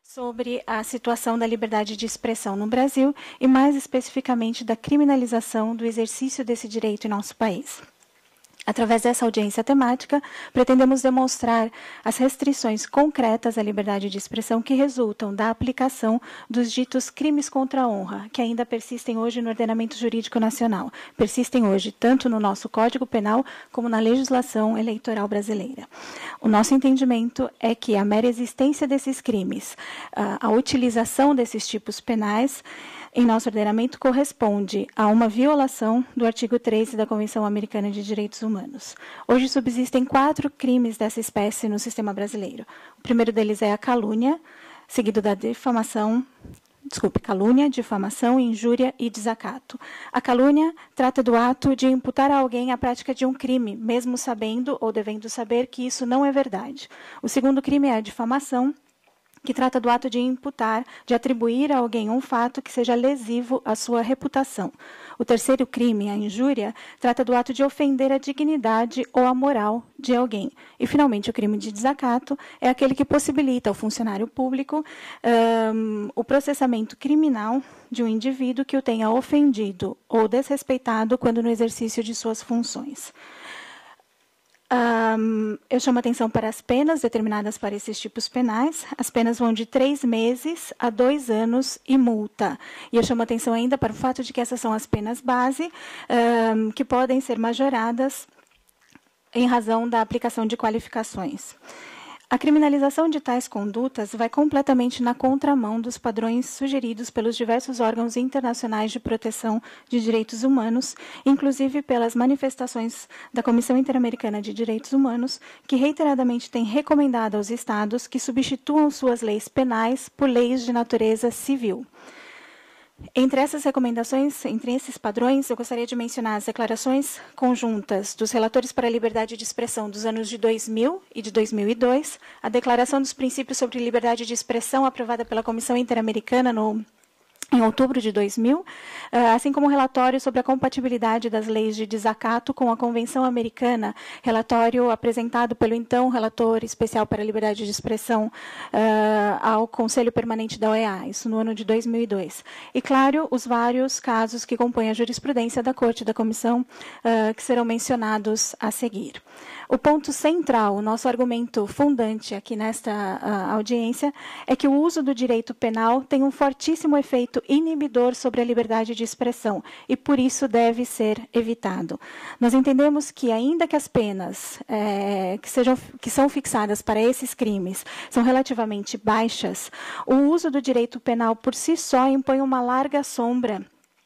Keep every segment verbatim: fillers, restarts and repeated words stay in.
sobre a situação da liberdade de expressão no Brasil e, mais especificamente, da criminalização do exercício desse direito em nosso país. Através dessa audiência temática, pretendemos demonstrar as restrições concretas à liberdade de expressão que resultam da aplicação dos ditos crimes contra a honra, que ainda persistem hoje no ordenamento jurídico nacional. Persistem hoje tanto no nosso Código Penal como na legislação eleitoral brasileira. O nosso entendimento é que a mera existência desses crimes, a utilização desses tipos penais, em nosso ordenamento corresponde a uma violação do artigo treze da Convenção Americana de Direitos Humanos. Hoje subsistem quatro crimes dessa espécie no sistema brasileiro. O primeiro deles é a calúnia, seguido da difamação, desculpe, calúnia, difamação, injúria e desacato. A calúnia trata do ato de imputar a alguém a prática de um crime, mesmo sabendo ou devendo saber que isso não é verdade. O segundo crime é a difamação, que trata do ato de imputar, de atribuir a alguém um fato que seja lesivo à sua reputação. O terceiro crime, a injúria, trata do ato de ofender a dignidade ou a moral de alguém. E, finalmente, o crime de desacato é aquele que possibilita ao funcionário público um, o processamento criminal de um indivíduo que o tenha ofendido ou desrespeitado quando no exercício de suas funções. Um, eu chamo atenção para as penas determinadas para esses tipos penais. As penas vão de três meses a dois anos e multa. E eu chamo atenção ainda para o fato de que essas são as penas base, um, que podem ser majoradas em razão da aplicação de qualificações. A criminalização de tais condutas vai completamente na contramão dos padrões sugeridos pelos diversos órgãos internacionais de proteção de direitos humanos, inclusive pelas manifestações da Comissão Interamericana de Direitos Humanos, que reiteradamente tem recomendado aos Estados que substituam suas leis penais por leis de natureza civil. Entre essas recomendações, entre esses padrões, eu gostaria de mencionar as declarações conjuntas dos relatores para a liberdade de expressão dos anos de dois mil e de dois mil e dois, a Declaração dos Princípios sobre Liberdade de Expressão aprovada pela Comissão Interamericana no em outubro de dois mil, assim como um relatório sobre a compatibilidade das leis de desacato com a Convenção Americana, relatório apresentado pelo então relator especial para a liberdade de expressão ao Conselho Permanente da O E A, isso no ano de dois mil e dois. E, claro, os vários casos que compõem a jurisprudência da Corte e da Comissão, que serão mencionados a seguir. O ponto central, o nosso argumento fundante aqui nesta uh, audiência, é que o uso do direito penal tem um fortíssimo efeito inibidor sobre a liberdade de expressão e, por isso, deve ser evitado. Nós entendemos que, ainda que as penas é, que, sejam, que são fixadas para esses crimes são relativamente baixas, o uso do direito penal por si só impõe uma larga sombra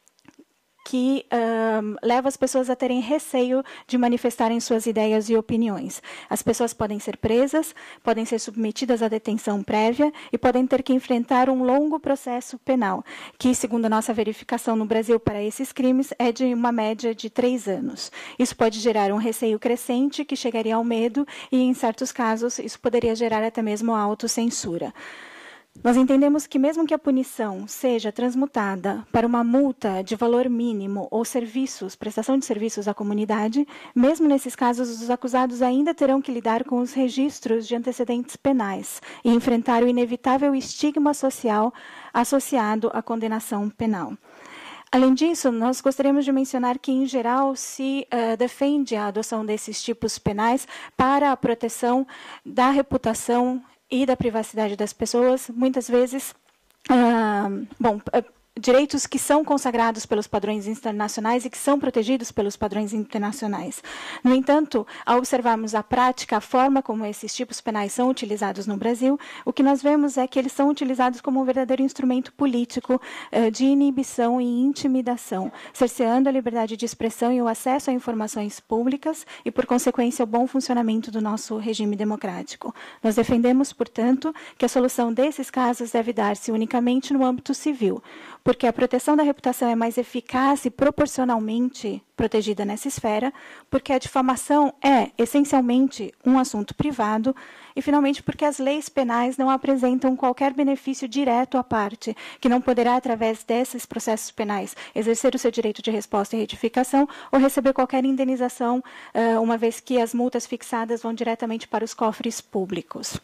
que um, leva as pessoas a terem receio de manifestarem suas ideias e opiniões. As pessoas podem ser presas, podem ser submetidas à detenção prévia e podem ter que enfrentar um longo processo penal, que, segundo a nossa verificação no Brasil para esses crimes, é de uma média de três anos. Isso pode gerar um receio crescente que chegaria ao medo e, em certos casos, isso poderia gerar até mesmo a autocensura. Nós entendemos que, mesmo que a punição seja transmutada para uma multa de valor mínimo ou serviços, prestação de serviços à comunidade, mesmo nesses casos, os acusados ainda terão que lidar com os registros de antecedentes penais e enfrentar o inevitável estigma social associado à condenação penal. Além disso, nós gostaríamos de mencionar que, em geral, se uh, defende a adoção desses tipos penais para a proteção da reputação e da privacidade das pessoas, muitas vezes, uh, bom, uh, direitos que são consagrados pelos padrões internacionais e que são protegidos pelos padrões internacionais. No entanto, ao observarmos a prática, a forma como esses tipos penais são utilizados no Brasil, o que nós vemos é que eles são utilizados como um verdadeiro instrumento político uh, de inibição e intimidação, cerceando a liberdade de expressão e o acesso a informações públicas e, por consequência, o bom funcionamento do nosso regime democrático. Nós defendemos, portanto, que a solução desses casos deve dar-se unicamente no âmbito civil, porque a proteção da reputação é mais eficaz e proporcionalmente protegida nessa esfera, porque a difamação é, essencialmente, um assunto privado, e, finalmente, porque as leis penais não apresentam qualquer benefício direto à parte, que não poderá, através desses processos penais, exercer o seu direito de resposta e retificação ou receber qualquer indenização, uma vez que as multas fixadas vão diretamente para os cofres públicos.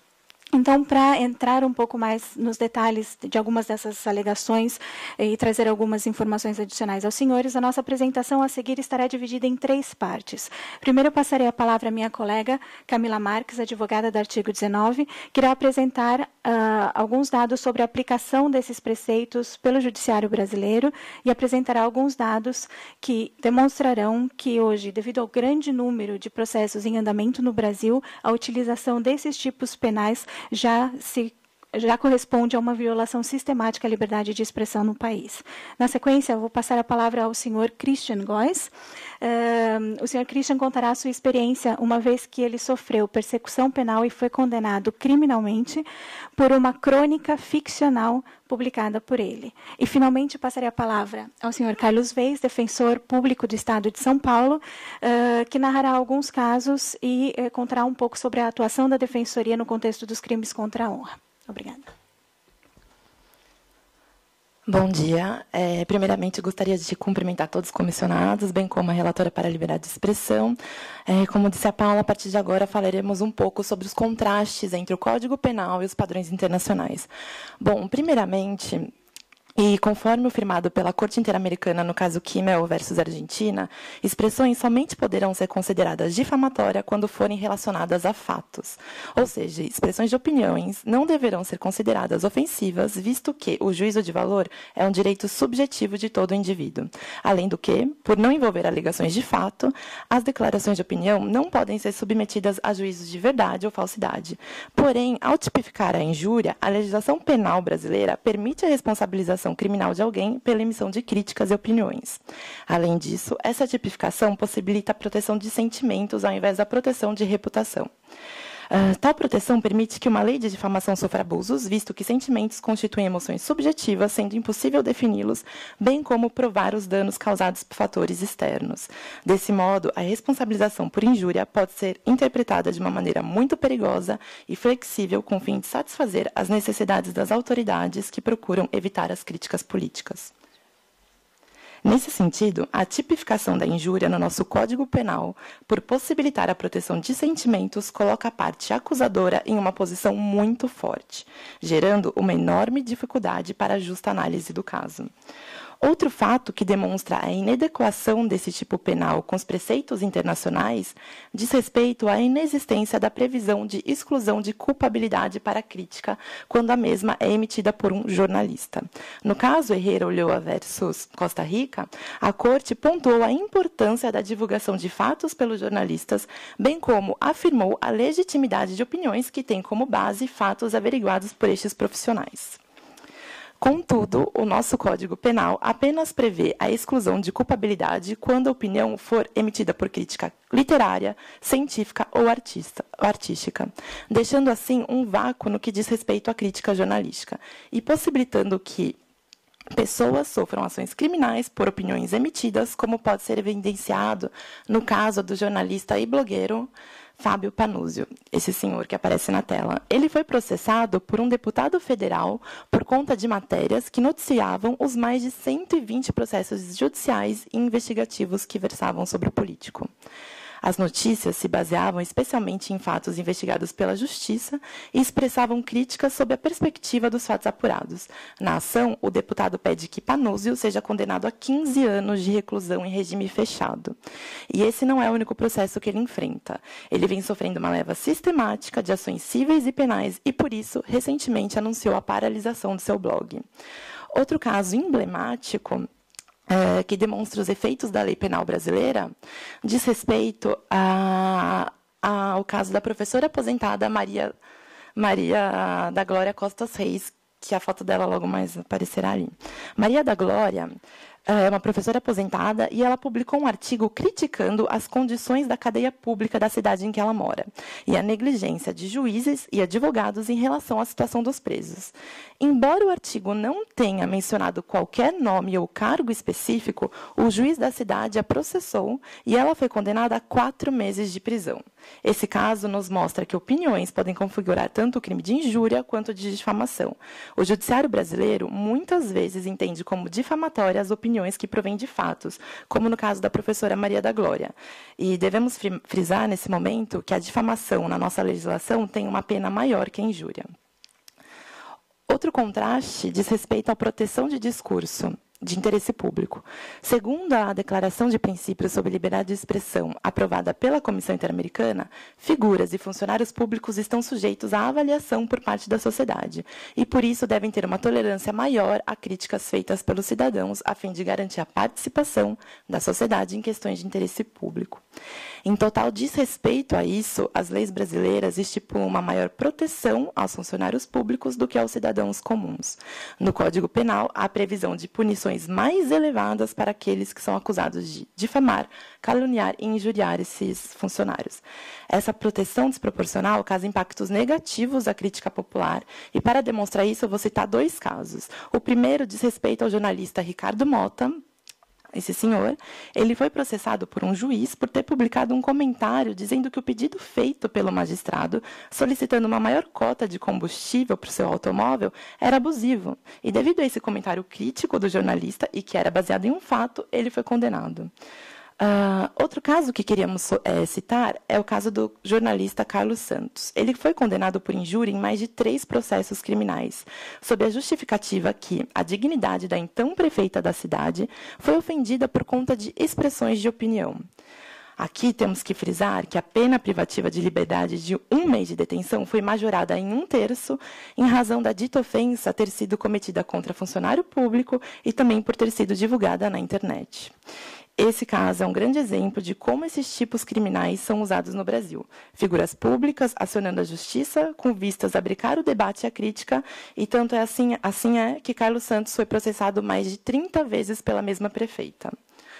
Então, para entrar um pouco mais nos detalhes de algumas dessas alegações e trazer algumas informações adicionais aos senhores, a nossa apresentação a seguir estará dividida em três partes. Primeiro, eu passarei a palavra à minha colega Camila Marques, advogada do artigo dezenove, que irá apresentar uh, alguns dados sobre a aplicação desses preceitos pelo Judiciário brasileiro e apresentará alguns dados que demonstrarão que hoje, devido ao grande número de processos em andamento no Brasil, a utilização desses tipos penais já se já corresponde a uma violação sistemática à liberdade de expressão no país. Na sequência, eu vou passar a palavra ao senhor Christian Góes. Uh, o senhor Christian contará a sua experiência, uma vez que ele sofreu persecução penal e foi condenado criminalmente por uma crônica ficcional publicada por ele. E, finalmente, passarei a palavra ao senhor Carlos Veis, defensor público do Estado de São Paulo, uh, que narrará alguns casos e uh, contará um pouco sobre a atuação da Defensoria no contexto dos crimes contra a honra. Obrigada. Bom dia. É, primeiramente, gostaria de cumprimentar todos os comissionados, bem como a relatora para a liberdade de expressão. É, como disse a Paula, a partir de agora falaremos um pouco sobre os contrastes entre o Código Penal e os padrões internacionais. Bom, primeiramente, e conforme o firmado pela Corte Interamericana no caso Kimmel versus Argentina, expressões somente poderão ser consideradas difamatórias quando forem relacionadas a fatos. Ou seja, expressões de opiniões não deverão ser consideradas ofensivas, visto que o juízo de valor é um direito subjetivo de todo indivíduo. Além do que, por não envolver alegações de fato, as declarações de opinião não podem ser submetidas a juízos de verdade ou falsidade. Porém, ao tipificar a injúria, a legislação penal brasileira permite a responsabilização criminal de alguém pela emissão de críticas e opiniões. Além disso, essa tipificação possibilita a proteção de sentimentos ao invés da proteção de reputação. Uh, tal proteção permite que uma lei de difamação sofra abusos, visto que sentimentos constituem emoções subjetivas, sendo impossível defini-los, bem como provar os danos causados por fatores externos. Desse modo, a responsabilização por injúria pode ser interpretada de uma maneira muito perigosa e flexível, com o fim de satisfazer as necessidades das autoridades que procuram evitar as críticas políticas. Nesse sentido, a tipificação da injúria no nosso Código Penal, por possibilitar a proteção de sentimentos, coloca a parte acusadora em uma posição muito forte, gerando uma enorme dificuldade para a justa análise do caso. Outro fato que demonstra a inadequação desse tipo penal com os preceitos internacionais diz respeito à inexistência da previsão de exclusão de culpabilidade para a crítica quando a mesma é emitida por um jornalista. No caso Herrera Ulloa versus Costa Rica, a Corte pontuou a importância da divulgação de fatos pelos jornalistas, bem como afirmou a legitimidade de opiniões que têm como base fatos averiguados por estes profissionais. Contudo, o nosso Código Penal apenas prevê a exclusão de culpabilidade quando a opinião for emitida por crítica literária, científica ou artista, artística, deixando assim um vácuo no que diz respeito à crítica jornalística e possibilitando que pessoas sofram ações criminais por opiniões emitidas, como pode ser evidenciado no caso do jornalista e blogueiro Fábio Panúzio, esse senhor que aparece na tela. Ele foi processado por um deputado federal por conta de matérias que noticiavam os mais de cento e vinte processos judiciais e investigativos que versavam sobre o político. As notícias se baseavam especialmente em fatos investigados pela Justiça e expressavam críticas sob a perspectiva dos fatos apurados. Na ação, o deputado pede que Panúzio seja condenado a quinze anos de reclusão em regime fechado. E esse não é o único processo que ele enfrenta. Ele vem sofrendo uma leva sistemática de ações cíveis e penais e, por isso, recentemente anunciou a paralisação do seu blog. Outro caso emblemático É, que demonstra os efeitos da lei penal brasileira, diz respeito a, a, ao caso da professora aposentada Maria, Maria da Glória Costas Reis, que a foto dela logo mais aparecerá ali. Maria da Glória é uma professora aposentada e ela publicou um artigo criticando as condições da cadeia pública da cidade em que ela mora e a negligência de juízes e advogados em relação à situação dos presos. Embora o artigo não tenha mencionado qualquer nome ou cargo específico, o juiz da cidade a processou e ela foi condenada a quatro meses de prisão. Esse caso nos mostra que opiniões podem configurar tanto o crime de injúria quanto de difamação. O judiciário brasileiro muitas vezes entende como difamatórias as opiniões opiniões que provêm de fatos, como no caso da professora Maria da Glória. E devemos frisar, nesse momento, que a difamação na nossa legislação tem uma pena maior que a injúria. Outro contraste diz respeito à proteção de discurso de interesse público. Segundo a Declaração de Princípios sobre Liberdade de Expressão, aprovada pela Comissão Interamericana, figuras e funcionários públicos estão sujeitos à avaliação por parte da sociedade e, por isso, devem ter uma tolerância maior a críticas feitas pelos cidadãos, a fim de garantir a participação da sociedade em questões de interesse público. Em total desrespeito a isso, as leis brasileiras estipulam uma maior proteção aos funcionários públicos do que aos cidadãos comuns. No Código Penal, há a previsão de punições mais elevadas para aqueles que são acusados de difamar, caluniar e injuriar esses funcionários. Essa proteção desproporcional causa impactos negativos à crítica popular, e para demonstrar isso eu vou citar dois casos. O primeiro diz respeito ao jornalista Ricardo Mota. Esse senhor, ele foi processado por um juiz por ter publicado um comentário dizendo que o pedido feito pelo magistrado, solicitando uma maior cota de combustível para o seu automóvel, era abusivo. E devido a esse comentário crítico do jornalista, e que era baseado em um fato, ele foi condenado. Uh, outro caso que queríamos é, citar é o caso do jornalista Carlos Santos. Ele foi condenado por injúria em mais de três processos criminais, sob a justificativa que a dignidade da então prefeita da cidade foi ofendida por conta de expressões de opinião. Aqui temos que frisar que a pena privativa de liberdade de um mês de detenção foi majorada em um terço em razão da dita ofensa ter sido cometida contra funcionário público e também por ter sido divulgada na internet. Esse caso é um grande exemplo de como esses tipos criminais são usados no Brasil. Figuras públicas acionando a justiça com vistas a brincar o debate e a crítica, e tanto é assim, assim é que Carlos Santos foi processado mais de trinta vezes pela mesma prefeita.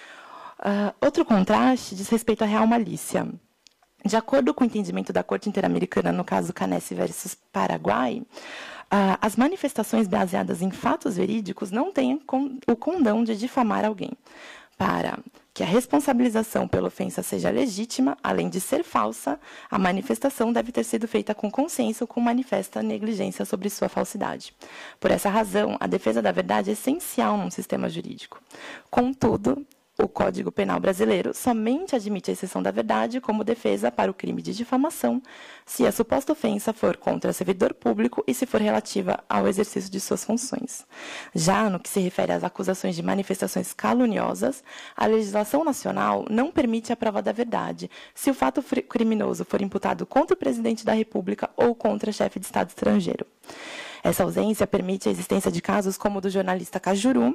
Uh, outro contraste diz respeito à real malícia. De acordo com o entendimento da Corte Interamericana no caso Canesse versus Paraguai, uh, as manifestações baseadas em fatos verídicos não têm o condão de difamar alguém. Para que a responsabilização pela ofensa seja legítima, além de ser falsa, a manifestação deve ter sido feita com consciência ou com manifesta negligência sobre sua falsidade. Por essa razão, a defesa da verdade é essencial num sistema jurídico. Contudo, o Código Penal brasileiro somente admite a exceção da verdade como defesa para o crime de difamação, se a suposta ofensa for contra servidor público e se for relativa ao exercício de suas funções. Já no que se refere às acusações de manifestações caluniosas, a legislação nacional não permite a prova da verdade, se o fato criminoso for imputado contra o presidente da República ou contra chefe de Estado estrangeiro. Essa ausência permite a existência de casos como o do jornalista Cajuru,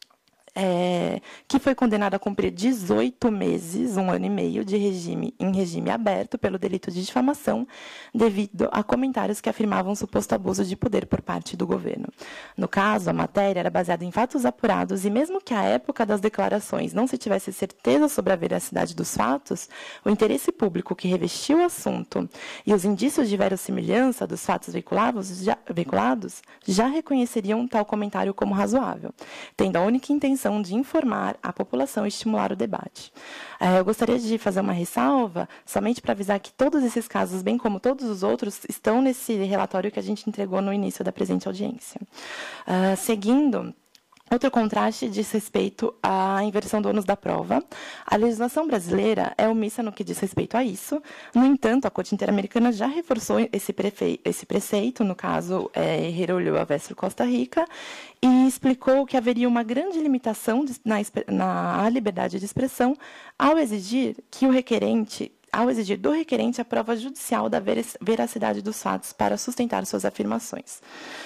É, que foi condenado a cumprir dezoito meses, um ano e meio, de regime em regime aberto pelo delito de difamação, devido a comentários que afirmavam suposto abuso de poder por parte do governo. No caso, a matéria era baseada em fatos apurados, e mesmo que à época das declarações não se tivesse certeza sobre a veracidade dos fatos, o interesse público que revestiu o assunto e os indícios de verossimilhança dos fatos veiculados já, veiculados já reconheceriam tal comentário como razoável, tendo a única intenção de informar a população e estimular o debate. Eu gostaria de fazer uma ressalva, somente para avisar que todos esses casos, bem como todos os outros, estão nesse relatório que a gente entregou no início da presente audiência. Uh, seguindo, outro contraste diz respeito à inversão do ônus da prova. A legislação brasileira é omissa no que diz respeito a isso. No entanto, a Corte Interamericana já reforçou esse, prefe... esse preceito, no caso, é, Herrera Ulloa versus Costa Rica, e explicou que haveria uma grande limitação de, na, na liberdade de expressão ao exigir que o requerente ao exigir do requerente a prova judicial da veracidade dos fatos para sustentar suas afirmações.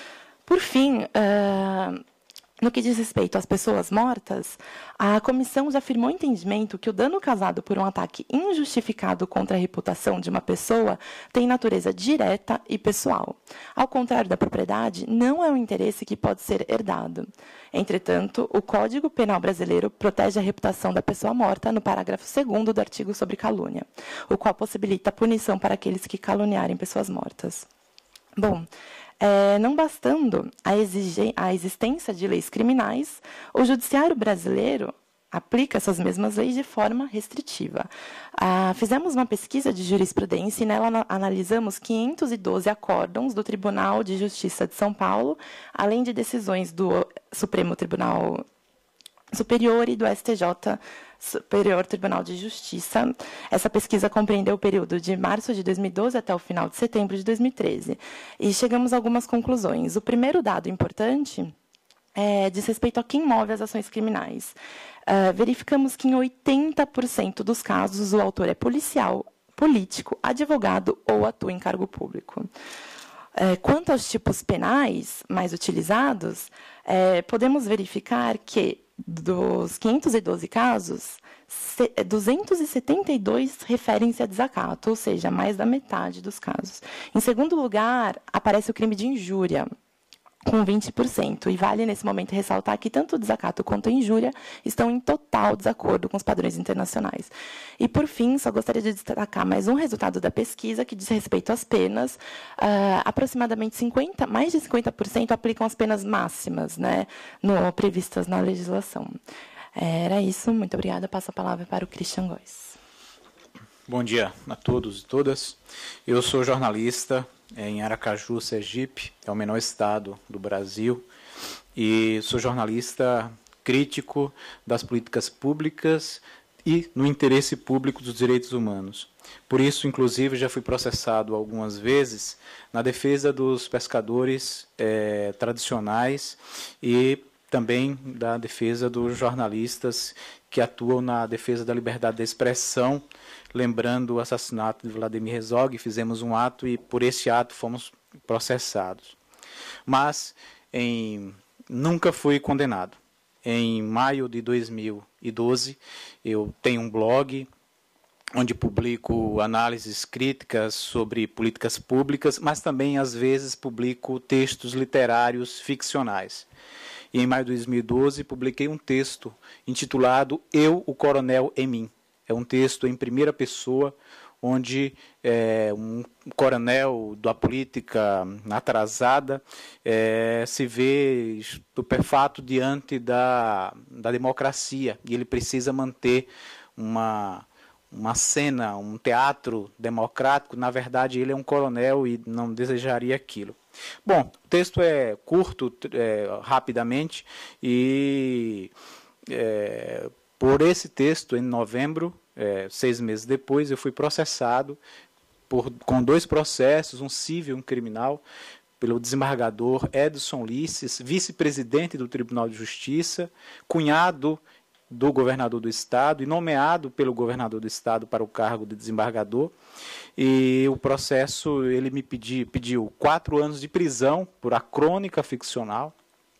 Por fim, uh, no que diz respeito às pessoas mortas, a comissão já afirmou entendimento que o dano causado por um ataque injustificado contra a reputação de uma pessoa tem natureza direta e pessoal. Ao contrário da propriedade, não é um interesse que pode ser herdado. Entretanto, o Código Penal brasileiro protege a reputação da pessoa morta no parágrafo segundo do artigo sobre calúnia, o qual possibilita a punição para aqueles que caluniarem pessoas mortas. Bom, É, não bastando a, exige, a existência de leis criminais, o judiciário brasileiro aplica essas mesmas leis de forma restritiva. Ah, fizemos uma pesquisa de jurisprudência e nela analisamos quinhentos e doze acórdãos do Tribunal de Justiça de São Paulo, além de decisões do Supremo Tribunal Superior e do S T J, Superior Tribunal de Justiça. Essa pesquisa compreendeu o período de março de dois mil e doze até o final de setembro de dois mil e treze. E chegamos a algumas conclusões. O primeiro dado importante é, diz respeito a quem move as ações criminais. Uh, verificamos que em oitenta por cento dos casos o autor é policial, político, advogado ou atua em cargo público. Uh, quanto aos tipos penais mais utilizados, uh, podemos verificar que, dos quinhentos e doze casos, duzentos e setenta e dois referem-se a desacato, ou seja, mais da metade dos casos. Em segundo lugar, aparece o crime de injúria, com vinte por cento. E vale, nesse momento, ressaltar que tanto o desacato quanto a injúria estão em total desacordo com os padrões internacionais. E, por fim, só gostaria de destacar mais um resultado da pesquisa que diz respeito às penas. Uh, aproximadamente cinquenta, mais de cinquenta por cento aplicam as penas máximas, né, no, previstas na legislação. Era isso. Muito obrigada. Passo a palavra para o Christian Góes. Bom dia a todos e todas. Eu sou jornalista em Aracaju, Sergipe, é o menor estado do Brasil, e sou jornalista crítico das políticas públicas e no interesse público dos direitos humanos. Por isso, inclusive, já fui processado algumas vezes na defesa dos pescadores eh, tradicionais e também da defesa dos jornalistas que atuam na defesa da liberdade de expressão. Lembrando o assassinato de Vladimir Herzog, fizemos um ato e por esse ato fomos processados. Mas em, nunca fui condenado. Em maio de dois mil e doze, eu tenho um blog onde publico análises críticas sobre políticas públicas, mas também, às vezes, publico textos literários ficcionais. E em maio de dois mil e doze, publiquei um texto intitulado Eu, o Coronel em Mim. É um texto em primeira pessoa, onde é, um coronel da política atrasada é, se vê estupefato diante da, da democracia, e ele precisa manter uma, uma cena, um teatro democrático. Na verdade, ele é um coronel e não desejaria aquilo. Bom, o texto é curto, é, rapidamente, e é, por esse texto, em novembro, é, seis meses depois, eu fui processado por, com dois processos, um civil e um criminal, pelo desembargador Edson Ulisses, vice-presidente do Tribunal de Justiça, cunhado do governador do Estado e nomeado pelo governador do Estado para o cargo de desembargador. E o processo, ele me pedi, pediu quatro anos de prisão por acrônica ficcional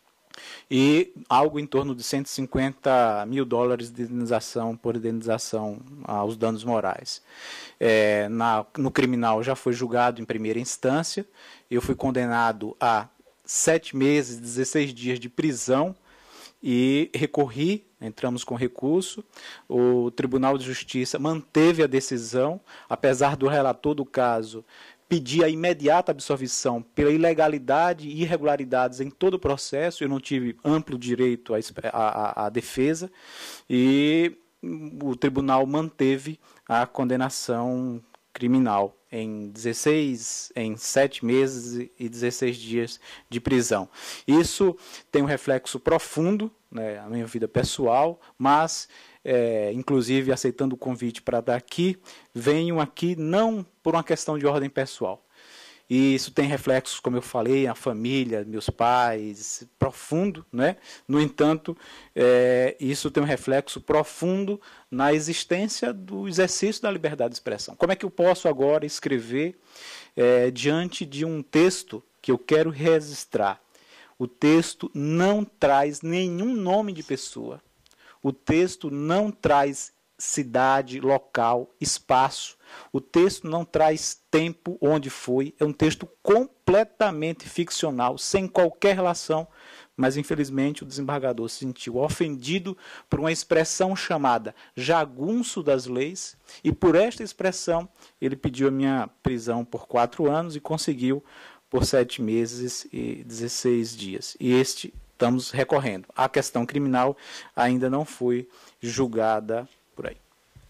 e algo em torno de cento e cinquenta mil dólares de indenização por indenização aos danos morais. É, na, no criminal já foi julgado em primeira instância, eu fui condenado a sete meses, dezesseis dias de prisão e recorri, entramos com recurso. O Tribunal de Justiça manteve a decisão, apesar do relator do caso pedir a imediata absolvição pela ilegalidade e irregularidades em todo o processo. Eu não tive amplo direito à, à, à defesa e o tribunal manteve a condenação criminal em dezesseis, em sete meses e dezesseis dias de prisão. Isso tem um reflexo profundo, né, na minha vida pessoal, mas É, inclusive aceitando o convite para estar aqui, venho aqui não por uma questão de ordem pessoal. E isso tem reflexos, como eu falei, a família, meus pais, profundo, né? No entanto, é, isso tem um reflexo profundo na existência do exercício da liberdade de expressão. Como é que eu posso agora escrever é, diante de um texto que eu quero registrar? O texto não traz nenhum nome de pessoa. O texto não traz cidade, local, espaço. O texto não traz tempo, onde foi. É um texto completamente ficcional, sem qualquer relação. Mas, infelizmente, o desembargador se sentiu ofendido por uma expressão chamada jagunço das leis. E, por esta expressão, ele pediu a minha prisão por quatro anos e conseguiu por sete meses e dezesseis dias. E este... estamos recorrendo. A questão criminal ainda não foi julgada por aí.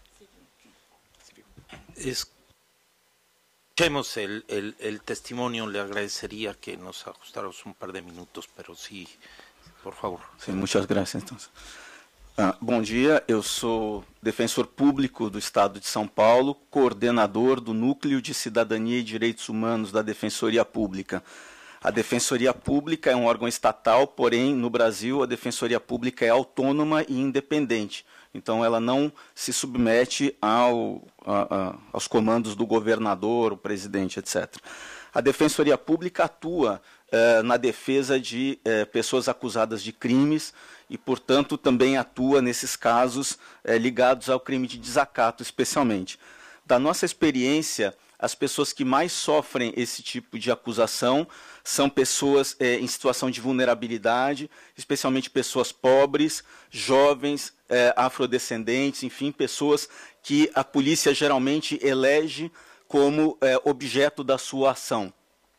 Escuchemos el, el, el testimonio. Le agradecería que nos ajustáramos un par de minutos, pero sí, por favor. Sí, muchas gracias. Entonces, Ah, bom dia, eu sou defensor público do Estado de São Paulo, coordenador do Núcleo de Cidadania e Direitos Humanos da Defensoria Pública. A Defensoria Pública é um órgão estatal, porém, no Brasil, a Defensoria Pública é autônoma e independente. Então, ela não se submete ao, a, a, aos comandos do governador, o presidente, etcétera. A Defensoria Pública atua eh, na defesa de eh, pessoas acusadas de crimes e, portanto, também atua nesses casos eh, ligados ao crime de desacato, especialmente. Da nossa experiência, as pessoas que mais sofrem esse tipo de acusação são pessoas eh, em situação de vulnerabilidade, especialmente pessoas pobres, jovens, eh, afrodescendentes, enfim, pessoas que a polícia geralmente elege como eh, objeto da sua ação.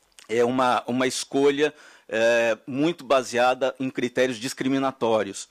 É uma, uma escolha eh, muito baseada em critérios discriminatórios.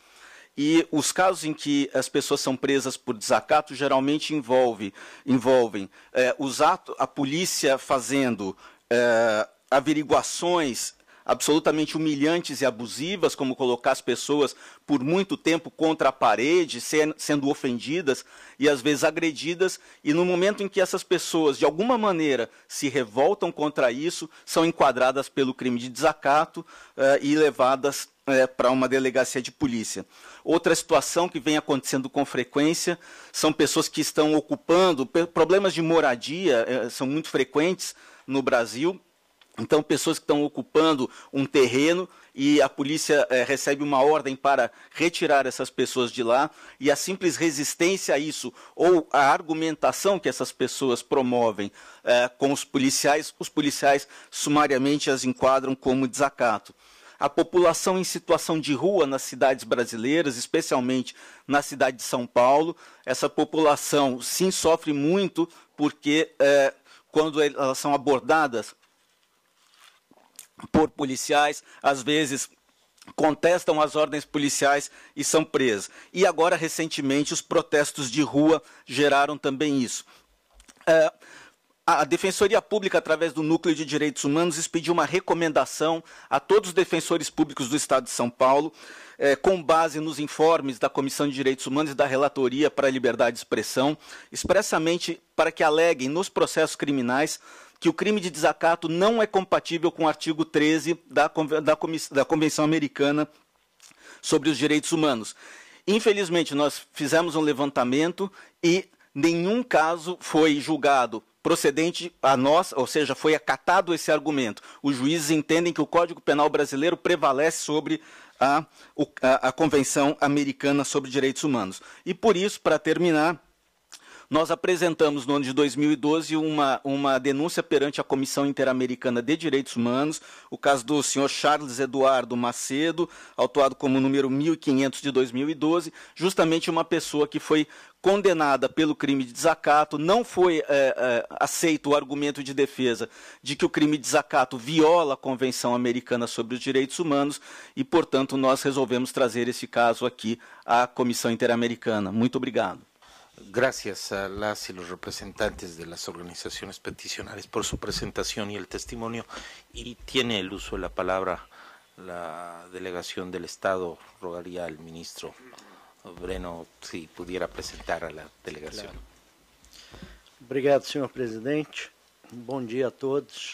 E os casos em que as pessoas são presas por desacato geralmente envolve, envolvem eh, os atos, a polícia fazendo eh, averiguações absolutamente humilhantes e abusivas, como colocar as pessoas por muito tempo contra a parede, sendo ofendidas e às vezes agredidas, e no momento em que essas pessoas, de alguma maneira, se revoltam contra isso, são enquadradas pelo crime de desacato eh, e levadas eh, para uma delegacia de polícia. Outra situação que vem acontecendo com frequência são pessoas que estão ocupando, problemas de moradia eh, são muito frequentes no Brasil. Então, pessoas que estão ocupando um terreno e a polícia eh, recebe uma ordem para retirar essas pessoas de lá, e a simples resistência a isso, ou a argumentação que essas pessoas promovem eh, com os policiais, os policiais sumariamente as enquadram como desacato. A população em situação de rua nas cidades brasileiras, especialmente na cidade de São Paulo, essa população sim sofre muito porque eh, quando elas são abordadas por policiais, às vezes contestam as ordens policiais e são presas. E agora, recentemente, os protestos de rua geraram também isso. É, a Defensoria Pública, através do Núcleo de Direitos Humanos, expediu uma recomendação a todos os defensores públicos do Estado de São Paulo, é, com base nos informes da Comissão de Direitos Humanos e da Relatoria para a Liberdade de Expressão, expressamente para que aleguem nos processos criminais que o crime de desacato não é compatível com o artigo treze da, da, da Convenção Americana sobre os Direitos Humanos. Infelizmente, nós fizemos um levantamento e nenhum caso foi julgado procedente a nós, ou seja, foi acatado esse argumento. Os juízes entendem que o Código Penal brasileiro prevalece sobre a, a, a Convenção Americana sobre Direitos Humanos. E por isso, para terminar, nós apresentamos no ano de dois mil e doze uma, uma denúncia perante a Comissão Interamericana de Direitos Humanos, o caso do senhor Charles Eduardo Macedo, autuado como número mil e quinhentos de dois mil e doze, justamente uma pessoa que foi condenada pelo crime de desacato, não foi é, é, aceito o argumento de defesa de que o crime de desacato viola a Convenção Americana sobre os Direitos Humanos e, portanto, nós resolvemos trazer esse caso aqui à Comissão Interamericana. Muito obrigado. Gracias a las y los representantes de las organizaciones peticionarias por su presentación y el testimonio. Y tiene el uso de la palabra la delegación del Estado. Rogaría al ministro Breno si pudiera presentar a la delegación. Claro. Obrigado, senhor presidente. Bom dia a todos.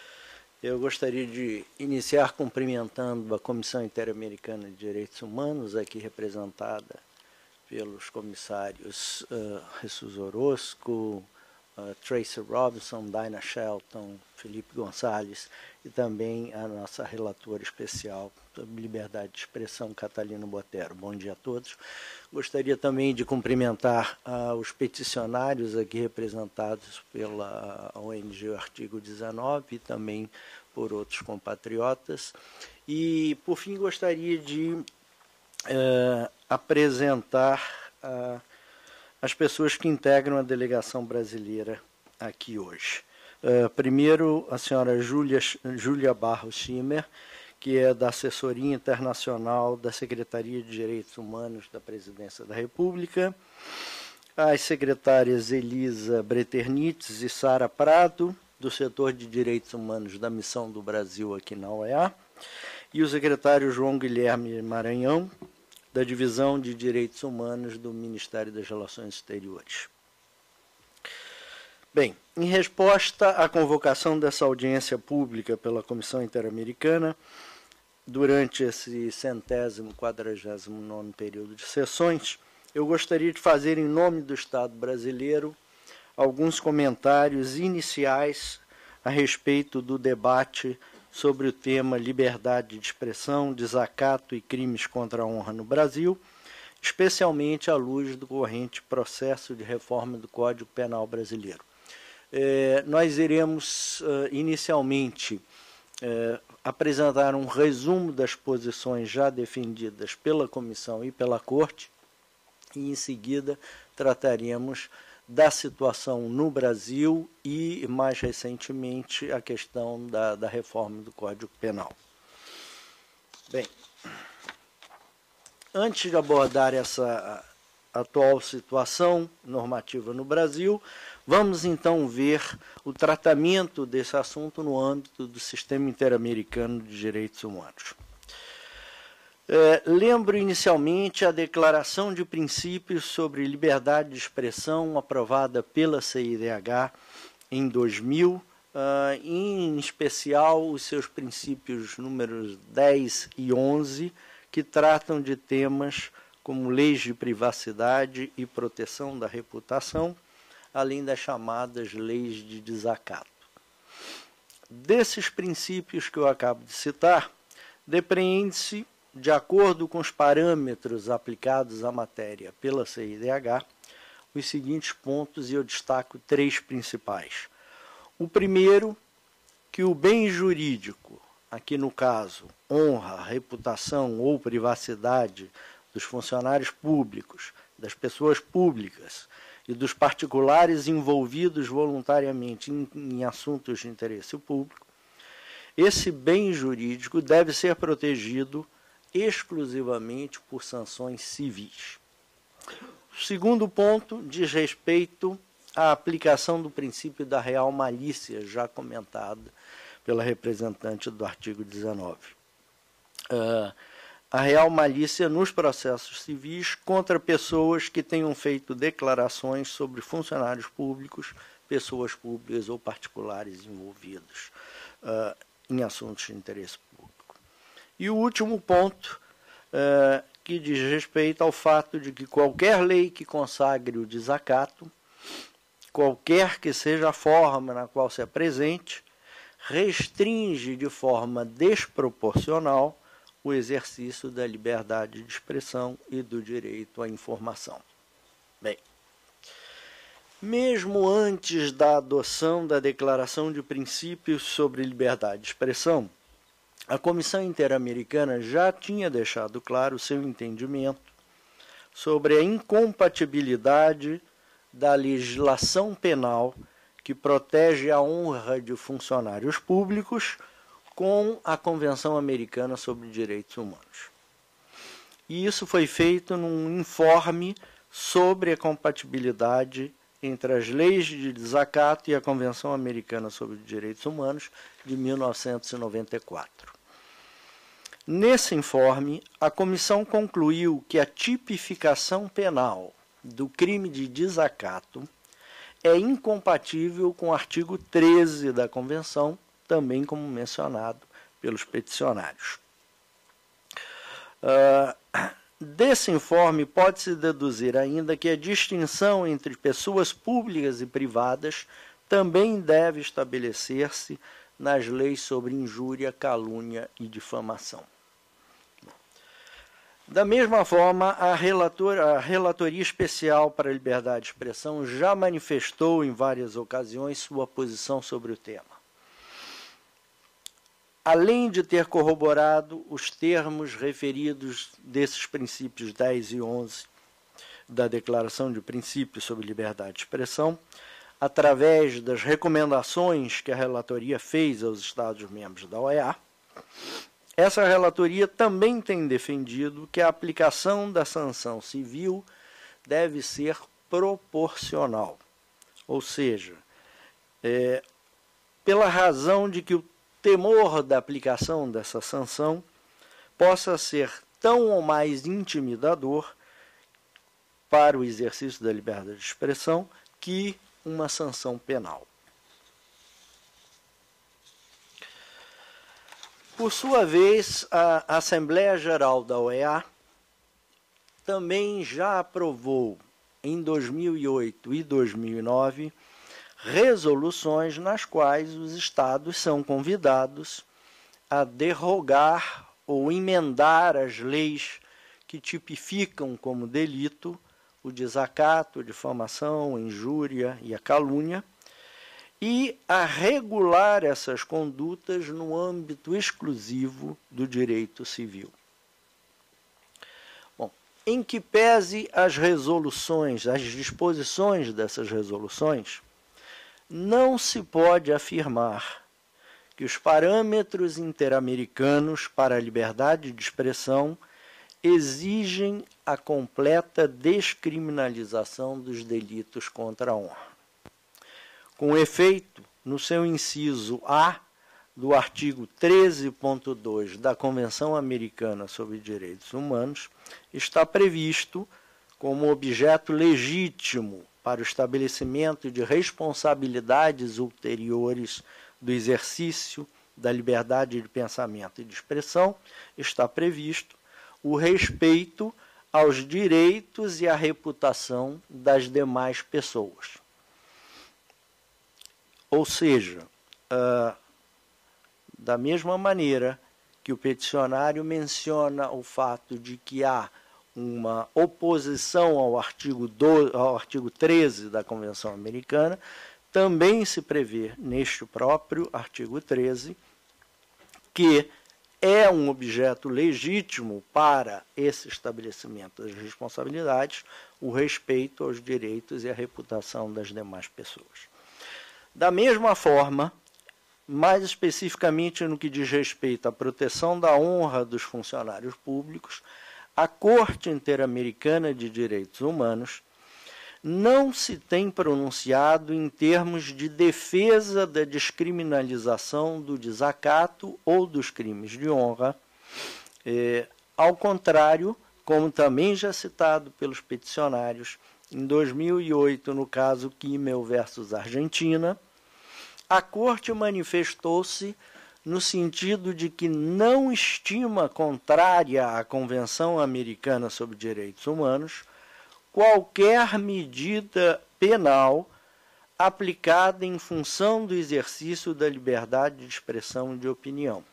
Eu gostaria de iniciar cumprimentando a Comissão Interamericana de Direitos Humanos, aqui representada pelos comissários uh, Jesus Orozco, uh, Tracy Robinson, Dinah Shelton, Felipe Gonçalves e também a nossa relatora especial sobre liberdade de expressão, Catalina Botero. Bom dia a todos. Gostaria também de cumprimentar uh, os peticionários aqui representados pela O N G Artigo dezenove e também por outros compatriotas. E, por fim, gostaria de Uh, apresentar uh, as pessoas que integram a delegação brasileira aqui hoje. Uh, primeiro, a senhora Júlia, Júlia Barros Schimmer, que é da Assessoria Internacional da Secretaria de Direitos Humanos da Presidência da República, as secretárias Elisa Breternites e Sara Prado, do Setor de Direitos Humanos da Missão do Brasil aqui na O E A, e o secretário João Guilherme Maranhão, da Divisão de Direitos Humanos do Ministério das Relações Exteriores. Bem, em resposta à convocação dessa audiência pública pela Comissão Interamericana, durante esse centésimo, quadragésimo nono período de sessões, eu gostaria de fazer, em nome do Estado brasileiro, alguns comentários iniciais a respeito do debate sobre o tema liberdade de expressão, desacato e crimes contra a honra no Brasil, especialmente à luz do corrente processo de reforma do Código Penal brasileiro. É, nós iremos, uh, inicialmente, uh, apresentar um resumo das posições já defendidas pela Comissão e pela Corte, e, em seguida, trataremos da situação no Brasil e, mais recentemente, a questão da, da reforma do Código Penal. Bem, antes de abordar essa atual situação normativa no Brasil, vamos então ver o tratamento desse assunto no âmbito do Sistema Interamericano de Direitos Humanos. É, lembro inicialmente a Declaração de Princípios sobre Liberdade de Expressão aprovada pela C I D H em dois mil, uh, em especial os seus princípios números dez e onze, que tratam de temas como leis de privacidade e proteção da reputação, além das chamadas leis de desacato. Desses princípios que eu acabo de citar, depreende-se, de acordo com os parâmetros aplicados à matéria pela C I D H, os seguintes pontos, e eu destaco três principais. O primeiro, que o bem jurídico, aqui no caso, honra, reputação ou privacidade dos funcionários públicos, das pessoas públicas e dos particulares envolvidos voluntariamente em, em assuntos de interesse público, esse bem jurídico deve ser protegido exclusivamente por sanções civis. O segundo ponto diz respeito à aplicação do princípio da real malícia, já comentado pela representante do artigo dezenove. Uh, a real malícia nos processos civis contra pessoas que tenham feito declarações sobre funcionários públicos, pessoas públicas ou particulares envolvidos uh, em assuntos de interesse público. E o último ponto, uh, que diz respeito ao fato de que qualquer lei que consagre o desacato, qualquer que seja a forma na qual se apresente, restringe de forma desproporcional o exercício da liberdade de expressão e do direito à informação. Bem, mesmo antes da adoção da Declaração de Princípios sobre Liberdade de Expressão, a Comissão Interamericana já tinha deixado claro o seu entendimento sobre a incompatibilidade da legislação penal que protege a honra de funcionários públicos com a Convenção Americana sobre Direitos Humanos. E isso foi feito num informe sobre a compatibilidade entre as leis de desacato e a Convenção Americana sobre Direitos Humanos de mil novecentos e noventa e quatro. Nesse informe, a comissão concluiu que a tipificação penal do crime de desacato é incompatível com o artigo treze da Convenção, também como mencionado pelos peticionários. Uh, desse informe pode-se deduzir ainda que a distinção entre pessoas públicas e privadas também deve estabelecer-se nas leis sobre injúria, calúnia e difamação. Da mesma forma, a, relator, a Relatoria Especial para a Liberdade de Expressão já manifestou em várias ocasiões sua posição sobre o tema. Além de ter corroborado os termos referidos desses princípios dez e onze da Declaração de Princípios sobre Liberdade de Expressão, através das recomendações que a relatoria fez aos Estados-membros da O E A, essa relatoria também tem defendido que a aplicação da sanção civil deve ser proporcional, ou seja, é, pela razão de que o temor da aplicação dessa sanção possa ser tão ou mais intimidador para o exercício da liberdade de expressão que uma sanção penal. Por sua vez, a Assembleia Geral da O E A também já aprovou em dois mil e oito e dois mil e nove resoluções nas quais os estados são convidados a derrogar ou emendar as leis que tipificam como delito o desacato, a difamação, a injúria e a calúnia, e a regular essas condutas no âmbito exclusivo do direito civil. Bom, em que pese as resoluções, as disposições dessas resoluções, não se pode afirmar que os parâmetros interamericanos para a liberdade de expressão exigem a completa descriminalização dos delitos contra a honra. Com efeito, no seu inciso A do artigo treze ponto dois da Convenção Americana sobre Direitos Humanos, está previsto como objeto legítimo para o estabelecimento de responsabilidades ulteriores do exercício da liberdade de pensamento e de expressão, está previsto o respeito aos direitos e à reputação das demais pessoas. Ou seja, uh, da mesma maneira que o peticionário menciona o fato de que há uma oposição ao artigo, do, ao artigo treze da Convenção Americana, também se prevê neste próprio artigo treze que é um objeto legítimo para esse estabelecimento das responsabilidades o respeito aos direitos e à reputação das demais pessoas. Da mesma forma, mais especificamente no que diz respeito à proteção da honra dos funcionários públicos, a Corte Interamericana de Direitos Humanos não se tem pronunciado em termos de defesa da descriminalização do desacato ou dos crimes de honra. É, ao contrário, como também já citado pelos peticionários, em dois mil e oito, no caso Kimmel versus Argentina, a Corte manifestou-se no sentido de que não estima contrária à Convenção Americana sobre Direitos Humanos qualquer medida penal aplicada em função do exercício da liberdade de expressão e de opinião.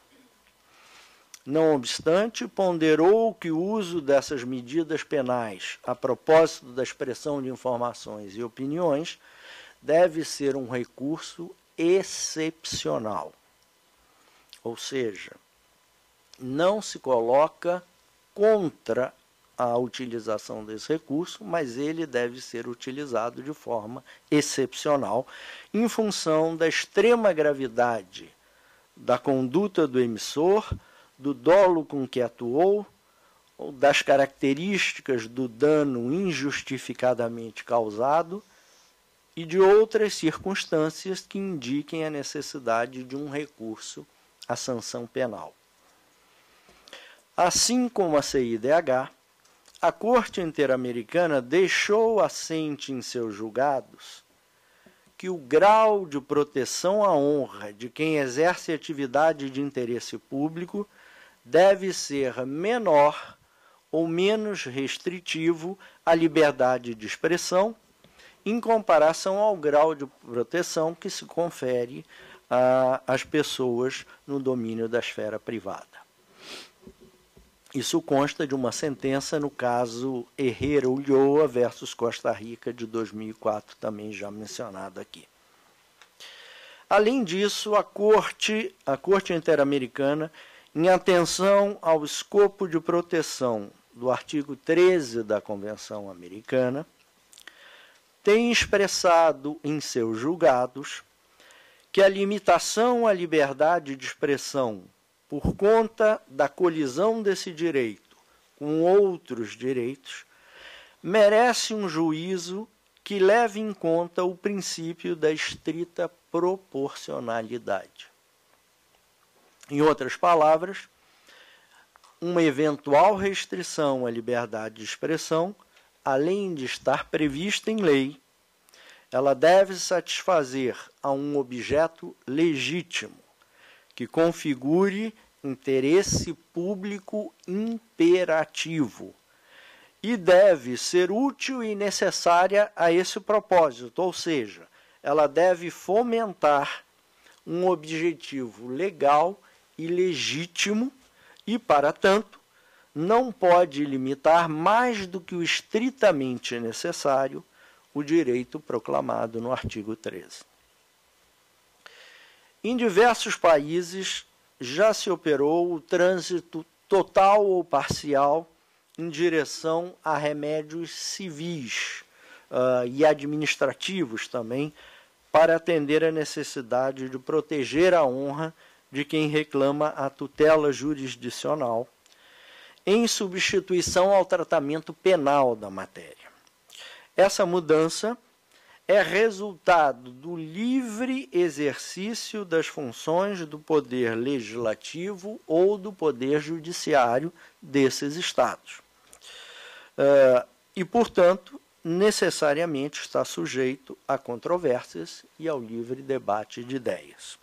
Não obstante, ponderou que o uso dessas medidas penais a propósito da expressão de informações e opiniões deve ser um recurso excepcional. Ou seja, não se coloca contra a utilização desse recurso, mas ele deve ser utilizado de forma excepcional, em função da extrema gravidade da conduta do emissor, do dolo com que atuou, ou das características do dano injustificadamente causado e de outras circunstâncias que indiquem a necessidade de um recurso à sanção penal. Assim como a C I D H, a Corte Interamericana deixou assente em seus julgados que o grau de proteção à honra de quem exerce atividade de interesse público deve ser menor ou menos restritivo à liberdade de expressão em comparação ao grau de proteção que se confere às pessoas no domínio da esfera privada. Isso consta de uma sentença no caso Herrera Ulloa versus Costa Rica de dois mil e quatro, também já mencionado aqui. Além disso, a Corte, a Corte Interamericana, em atenção ao escopo de proteção do artigo treze da Convenção Americana, tem expressado em seus julgados que a limitação à liberdade de expressão por conta da colisão desse direito com outros direitos, merece um juízo que leve em conta o princípio da estrita proporcionalidade. Em outras palavras, uma eventual restrição à liberdade de expressão, além de estar prevista em lei, ela deve satisfazer a um objeto legítimo, que configure interesse público imperativo, e deve ser útil e necessária a esse propósito, ou seja, ela deve fomentar um objetivo legal e legítimo e, para tanto, não pode limitar mais do que o estritamente necessário o direito proclamado no artigo treze. Em diversos países já se operou o trânsito total ou parcial em direção a remédios civis uh, e administrativos também, para atender a necessidade de proteger a honra de quem reclama a tutela jurisdicional, em substituição ao tratamento penal da matéria. Essa mudança é resultado do livre exercício das funções do poder legislativo ou do poder judiciário desses estados. Uh, e, portanto, necessariamente está sujeito a controvérsias e ao livre debate de ideias.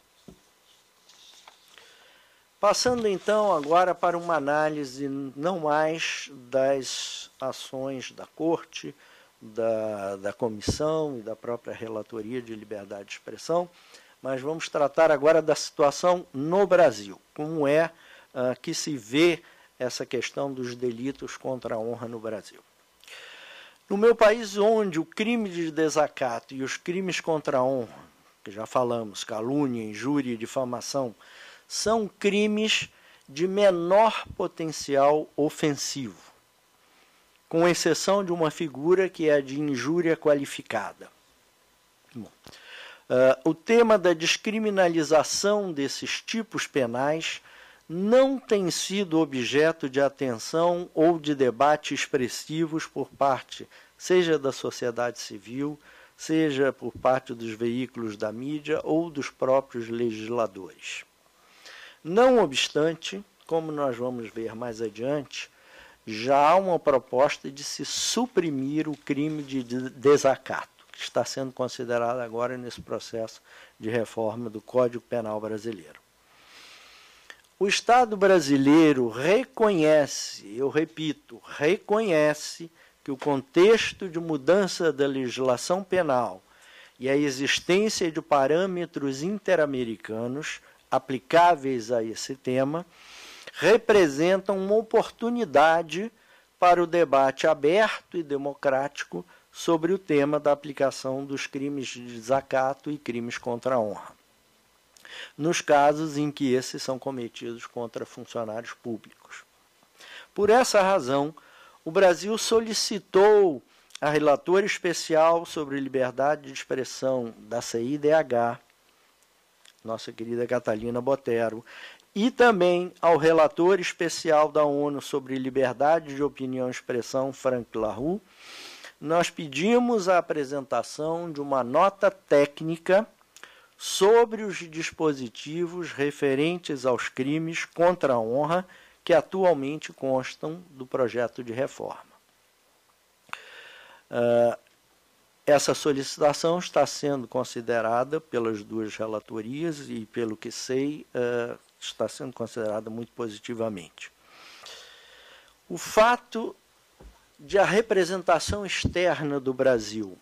Passando então agora para uma análise não mais das ações da Corte, da, da Comissão e da própria Relatoria de Liberdade de Expressão, mas vamos tratar agora da situação no Brasil, como é uh, que se vê essa questão dos delitos contra a honra no Brasil. No meu país, onde o crime de desacato e os crimes contra a honra, que já falamos, calúnia, injúria e difamação, são crimes de menor potencial ofensivo, com exceção de uma figura que é a de injúria qualificada. Bom, uh, o tema da descriminalização desses tipos penais não tem sido objeto de atenção ou de debate expressivos por parte, seja da sociedade civil, seja por parte dos veículos da mídia ou dos próprios legisladores. Não obstante, como nós vamos ver mais adiante, já há uma proposta de se suprimir o crime de desacato, que está sendo considerado agora nesse processo de reforma do Código Penal brasileiro. O Estado brasileiro reconhece, eu repito, reconhece que o contexto de mudança da legislação penal e a existência de parâmetros interamericanos aplicáveis a esse tema representam uma oportunidade para o debate aberto e democrático sobre o tema da aplicação dos crimes de desacato e crimes contra a honra, nos casos em que esses são cometidos contra funcionários públicos. Por essa razão, o Brasil solicitou a relatora especial sobre liberdade de expressão da C I D H, nossa querida Catalina Botero, e também ao relator especial da ONU sobre liberdade de opinião e expressão, Frank LaRue, nós pedimos a apresentação de uma nota técnica sobre os dispositivos referentes aos crimes contra a honra que atualmente constam do projeto de reforma. Uh, essa solicitação está sendo considerada pelas duas relatorias e, pelo que sei, uh, está sendo considerada muito positivamente. O fato de a representação externa do Brasil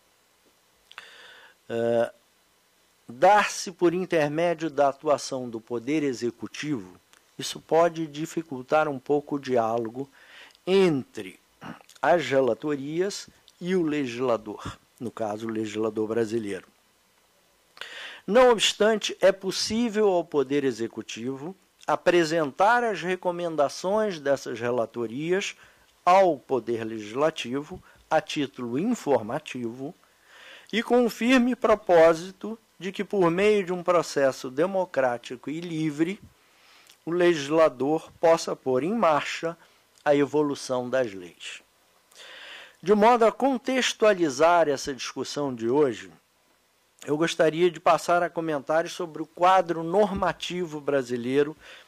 uh, dar-se por intermédio da atuação do Poder Executivo, isso pode dificultar um pouco o diálogo entre as relatorias e o legislador, no caso, o legislador brasileiro. Não obstante, é possível ao Poder Executivo apresentar as recomendações dessas relatorias ao Poder Legislativo a título informativo e com o firme propósito de que, por meio de um processo democrático e livre, o legislador possa pôr em marcha a evolução das leis. De modo a contextualizar essa discussão de hoje, eu gostaria de passar a comentários sobre o quadro normativo brasileiro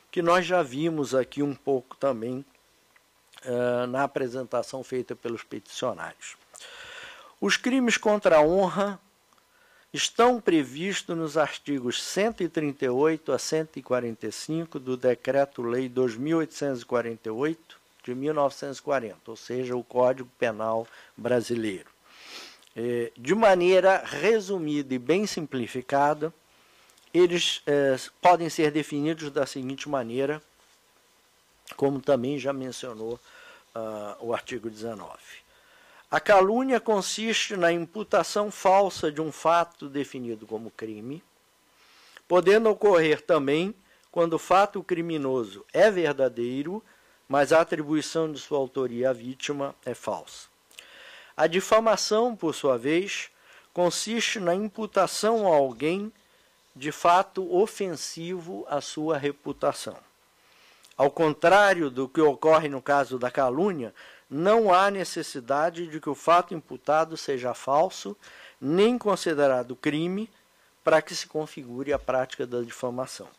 que nós já vimos aqui um pouco também uh, na apresentação feita pelos peticionários. Os crimes contra a honra estão previstos nos artigos cento e trinta e oito a cento e quarenta e cinco do Decreto-Lei dois mil oitocentos e quarenta e oito de mil novecentos e quarenta, ou seja, o Código Penal brasileiro. De maneira resumida e bem simplificada, eles eh, podem ser definidos da seguinte maneira, como também já mencionou uh, o artigo dezenove. A calúnia consiste na imputação falsa de um fato definido como crime, podendo ocorrer também quando o fato criminoso é verdadeiro, mas a atribuição de sua autoria à vítima é falsa. A difamação, por sua vez, consiste na imputação a alguém de fato ofensivo à sua reputação. Ao contrário do que ocorre no caso da calúnia, não há necessidade de que o fato imputado seja falso, nem considerado crime, para que se configure a prática da difamação.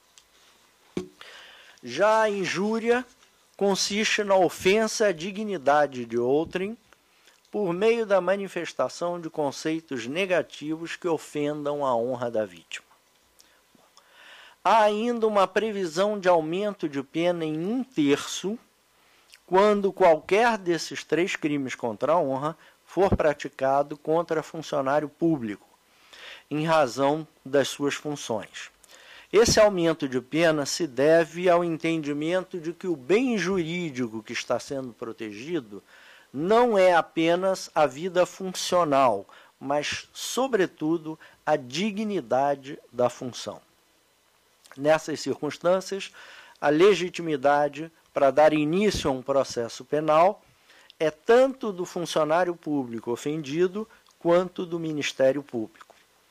Já a injúria consiste na ofensa à dignidade de outrem por meio da manifestação de conceitos negativos que ofendam a honra da vítima. Há ainda uma previsão de aumento de pena em um terço quando qualquer desses três crimes contra a honra for praticado contra funcionário público, em razão das suas funções. Esse aumento de pena se deve ao entendimento de que o bem jurídico que está sendo protegido não é apenas a vida funcional, mas, sobretudo, a dignidade da função. Nessas circunstâncias, a legitimidade para dar início a um processo penal é tanto do funcionário público ofendido quanto do Ministério Público.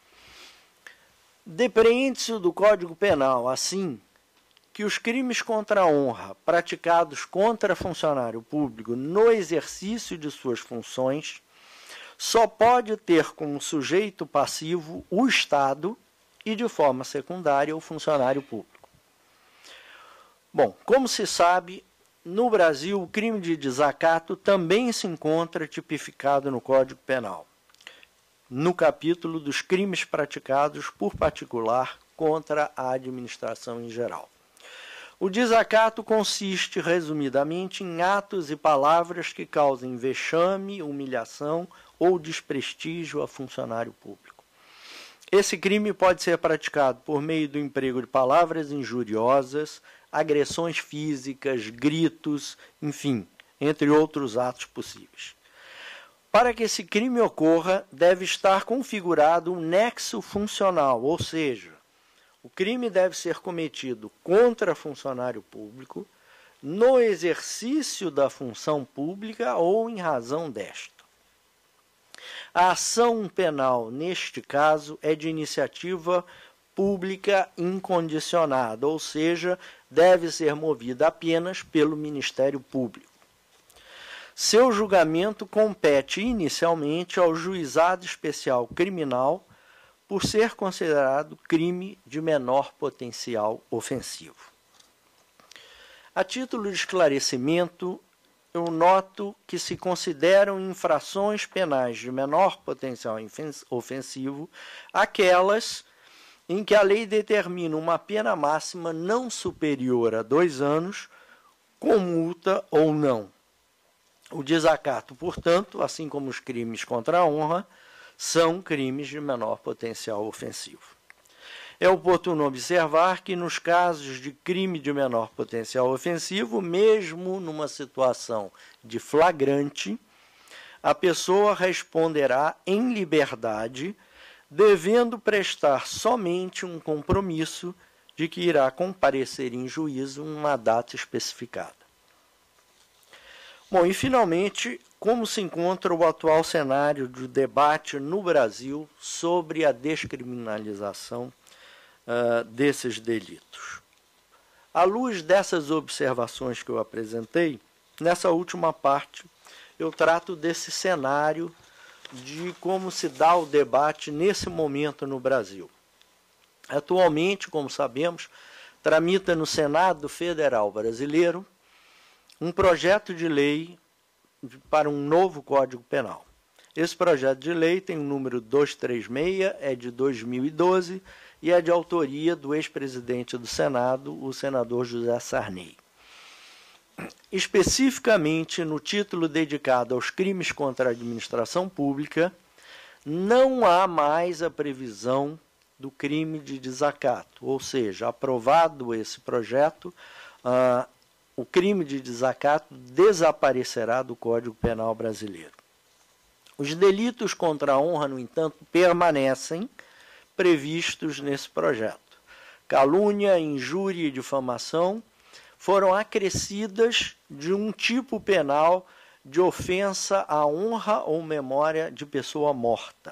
Depreende-se do Código Penal, assim, que os crimes contra a honra praticados contra funcionário público no exercício de suas funções só pode ter como sujeito passivo o Estado e, de forma secundária, o funcionário público. Bom, como se sabe, no Brasil o crime de desacato também se encontra tipificado no Código Penal, no capítulo dos crimes praticados por particular contra a administração em geral. O desacato consiste, resumidamente, em atos e palavras que causem vexame, humilhação ou desprestígio a funcionário público. Esse crime pode ser praticado por meio do emprego de palavras injuriosas, agressões físicas, gritos, enfim, entre outros atos possíveis. Para que esse crime ocorra, deve estar configurado um nexo funcional, ou seja, o crime deve ser cometido contra funcionário público, no exercício da função pública ou em razão desta. A ação penal, neste caso, é de iniciativa pública incondicionada, ou seja, deve ser movida apenas pelo Ministério Público. Seu julgamento compete inicialmente ao Juizado Especial Criminal, por ser considerado crime de menor potencial ofensivo. A título de esclarecimento, eu noto que se consideram infrações penais de menor potencial ofensivo aquelas em que a lei determina uma pena máxima não superior a dois anos, com multa ou não. O desacato, portanto, assim como os crimes contra a honra, são crimes de menor potencial ofensivo. É oportuno observar que, nos casos de crime de menor potencial ofensivo, mesmo numa situação de flagrante, a pessoa responderá em liberdade, devendo prestar somente um compromisso de que irá comparecer em juízo numa data especificada. Bom, e finalmente, como se encontra o atual cenário de debate no Brasil sobre a descriminalização uh, desses delitos? À luz dessas observações que eu apresentei, nessa última parte, eu trato desse cenário de como se dá o debate nesse momento no Brasil. Atualmente, como sabemos, tramita no Senado Federal Brasileiro um projeto de lei para um novo Código Penal. Esse projeto de lei tem o número duzentos e trinta e seis, é de dois mil e doze e é de autoria do ex-presidente do Senado, o senador José Sarney. Especificamente no título dedicado aos crimes contra a administração pública, não há mais a previsão do crime de desacato, ou seja, aprovado esse projeto, ah, o crime de desacato desaparecerá do Código Penal brasileiro. Os delitos contra a honra, no entanto, permanecem previstos nesse projeto. Calúnia, injúria e difamação foram acrescidas de um tipo penal de ofensa à honra ou memória de pessoa morta.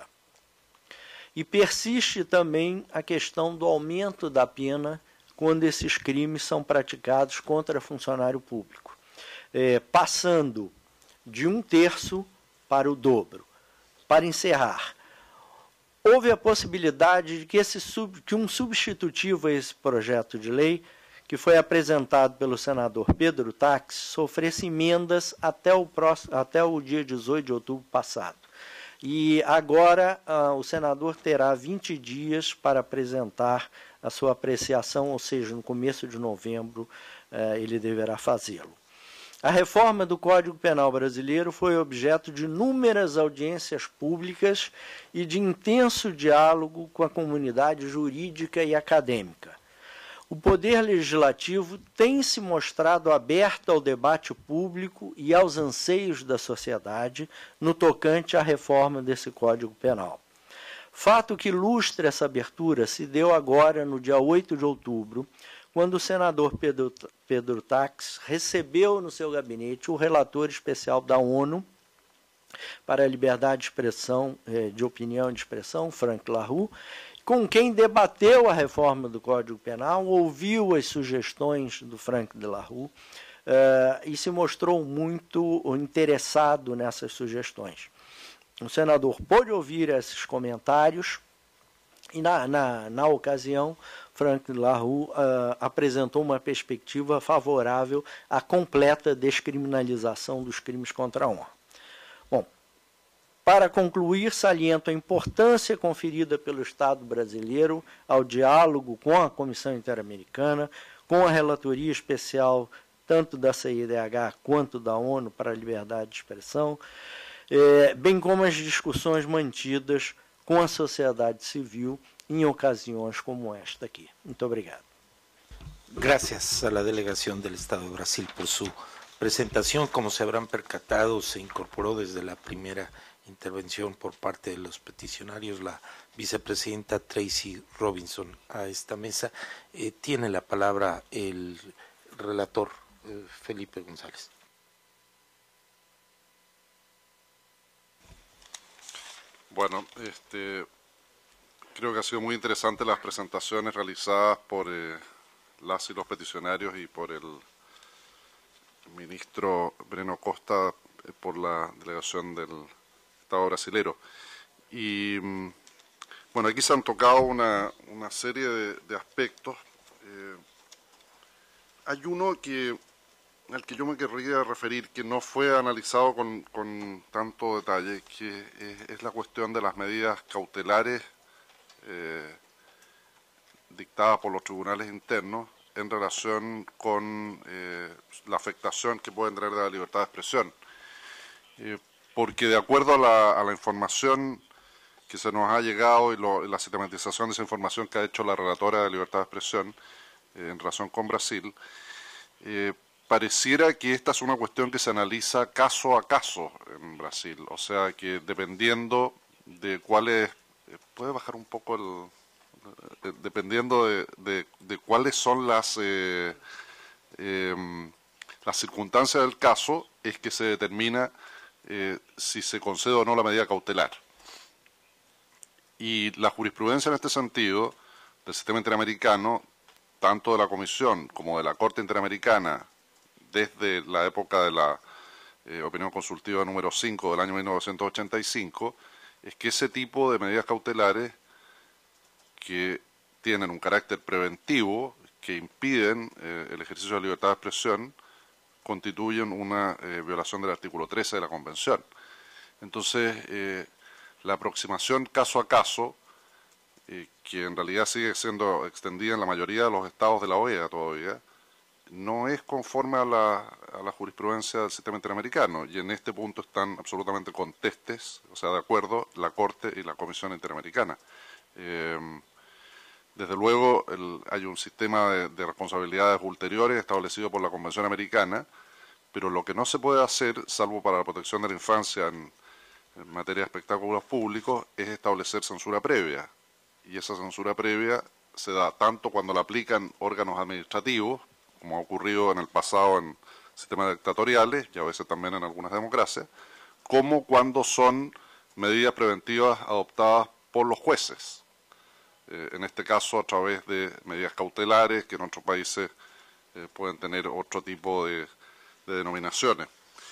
E persiste também a questão do aumento da pena quando esses crimes são praticados contra funcionário público, é, passando de um terço para o dobro. Para encerrar, houve a possibilidade de que, esse sub, que um substitutivo a esse projeto de lei, que foi apresentado pelo senador Pedro Táxi, sofresse emendas até o, próximo, até o dia dezoito de outubro passado. E agora ah, o senador terá vinte dias para apresentar a sua apreciação, ou seja, no começo de novembro eh, ele deverá fazê-lo. A reforma do Código Penal brasileiro foi objeto de inúmeras audiências públicas e de intenso diálogo com a comunidade jurídica e acadêmica. O Poder Legislativo tem se mostrado aberto ao debate público e aos anseios da sociedade no tocante à reforma desse Código Penal. Fato que ilustra essa abertura se deu agora, no dia oito de outubro, quando o senador Pedro, Pedro Táxi recebeu no seu gabinete o relator especial da ONU para a liberdade de expressão, de opinião e de expressão, Frank LaRue, com quem debateu a reforma do Código Penal, ouviu as sugestões do Frank de LaRue uh, e se mostrou muito interessado nessas sugestões. O senador pôde ouvir esses comentários e, na, na, na ocasião, Frank de LaRue uh, apresentou uma perspectiva favorável à completa descriminalização dos crimes contra a honra. Bom, para concluir, saliento a importância conferida pelo Estado brasileiro ao diálogo com a Comissão Interamericana, com a relatoria especial tanto da C I D H quanto da ONU para a Liberdade de Expressão, eh, bem como as discussões mantidas com a sociedade civil em ocasiões como esta aqui. Muito obrigado. Gracias a la delegación del Estado de Brasil por su presentación. Como se habrán percatado, se incorporó desde la primera intervención por parte de los peticionarios la vicepresidenta Tracy Robinson a esta mesa. Eh, tiene la palabra el relator eh, Felipe González. Bueno, este, creo que ha sido muy interesante las presentaciones realizadas por eh, las y los peticionarios y por el ministro Breno Costa eh, por la delegación del Estado brasilero. Y bueno, aquí se han tocado una, una serie de, de aspectos. Eh, hay uno que al que yo me querría referir, que no fue analizado con, con tanto detalle, que es, es la cuestión de las medidas cautelares eh, dictadas por los tribunales internos en relación con eh, la afectación que pueden tener de la libertad de expresión. Eh, porque de acuerdo a la, a la información que se nos ha llegado y lo, la sistematización de esa información que ha hecho la relatora de libertad de expresión eh, en relación con Brasil, eh, pareciera que esta es una cuestión que se analiza caso a caso en Brasil, o sea que dependiendo de cuáles, puede bajar un poco el, dependiendo de, de, de cuáles son las, eh, eh, las circunstancias del caso, es que se determina eh, si se concede o no la medida cautelar. Y la jurisprudencia en este sentido del sistema interamericano, tanto de la Comisión como de la Corte Interamericana, desde la época de la eh, opinión consultiva número cinco del año mil novecientos ochenta y cinco, es que ese tipo de medidas cautelares que tienen un carácter preventivo, que impiden eh, el ejercicio de la libertad de expresión constituyen una eh, violación del artículo trece de la Convención. Entonces, eh, la aproximación caso a caso, eh, que en realidad sigue siendo extendida en la mayoría de los estados de la O E A todavía, no es conforme a la, a la jurisprudencia del sistema interamericano, y en este punto están absolutamente contestes, o sea, de acuerdo, la Corte y la Comisión Interamericana. Eh, desde luego, el, hay un sistema de, de responsabilidades ulteriores establecido por la Convención Americana, pero lo que no se puede hacer, salvo para la protección de la infancia en, en materia de espectáculos públicos, es establecer censura previa. Y esa censura previa se da tanto cuando la aplican órganos administrativos, como ha ocurrido en el pasado en sistemas dictatoriales y a veces también en algunas democracias, como cuando son medidas preventivas adoptadas por los jueces. Eh, en este caso a través de medidas cautelares que en otros países eh, pueden tener otro tipo de, de denominaciones.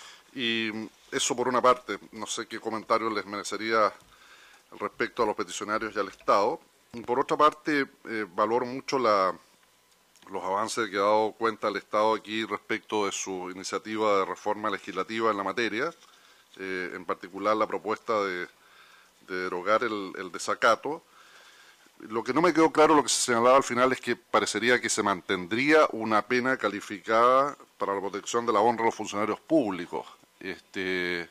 Y eso por una parte, no sé qué comentarios les merecería respecto a los peticionarios y al Estado. Y por otra parte, eh, valoro mucho la, los avances que ha dado cuenta el Estado aquí respecto de su iniciativa de reforma legislativa en la materia, eh, en particular la propuesta de, de derogar el, el desacato. Lo que no me quedó claro, lo que se señalaba al final, es que parecería que se mantendría una pena calificada para la protección de la honra de los funcionarios públicos. Este,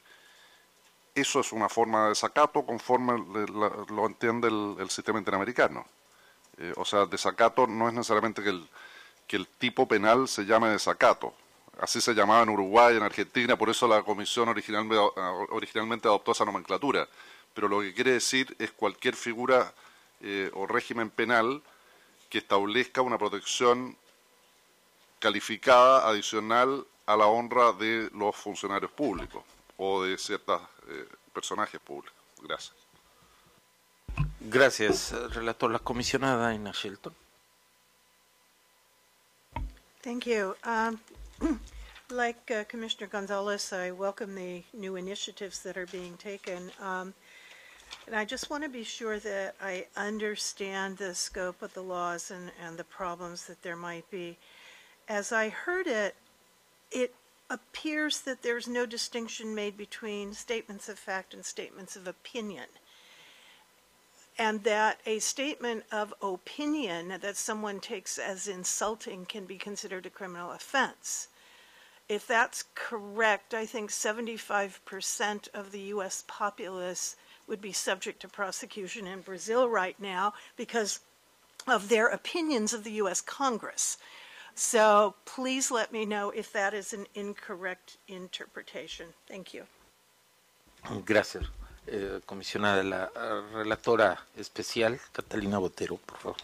eso es una forma de desacato conforme la, lo entiende el, el sistema interamericano. Eh, o sea, desacato no es necesariamente que el, que el tipo penal se llame desacato. Así se llamaba en Uruguay, en Argentina, por eso la Comisión originalmente, originalmente adoptó esa nomenclatura. Pero lo que quiere decir es cualquier figura eh, o régimen penal que establezca una protección calificada adicional a la honra de los funcionarios públicos o de ciertos eh, personajes públicos. Gracias. Gracias, relator. La comisionada Ina Shelton. Thank you. Um, like uh, Commissioner Gonzalez, I welcome the new initiatives that are being taken. Um, and I just want to be sure that I understand the scope of the laws and, and the problems that there might be. As I heard it, it appears that there's no distinction made between statements of fact and statements of opinion, and that a statement of opinion that someone takes as insulting can be considered a criminal offense. If that's correct, I think seventy-five percent of the U S populace would be subject to prosecution in Brazil right now because of their opinions of the U S Congress. So please let me know if that is an incorrect interpretation. Thank you. Gracias. Eh, comisionada, la uh, relatora especial, Catalina Botero, por favor.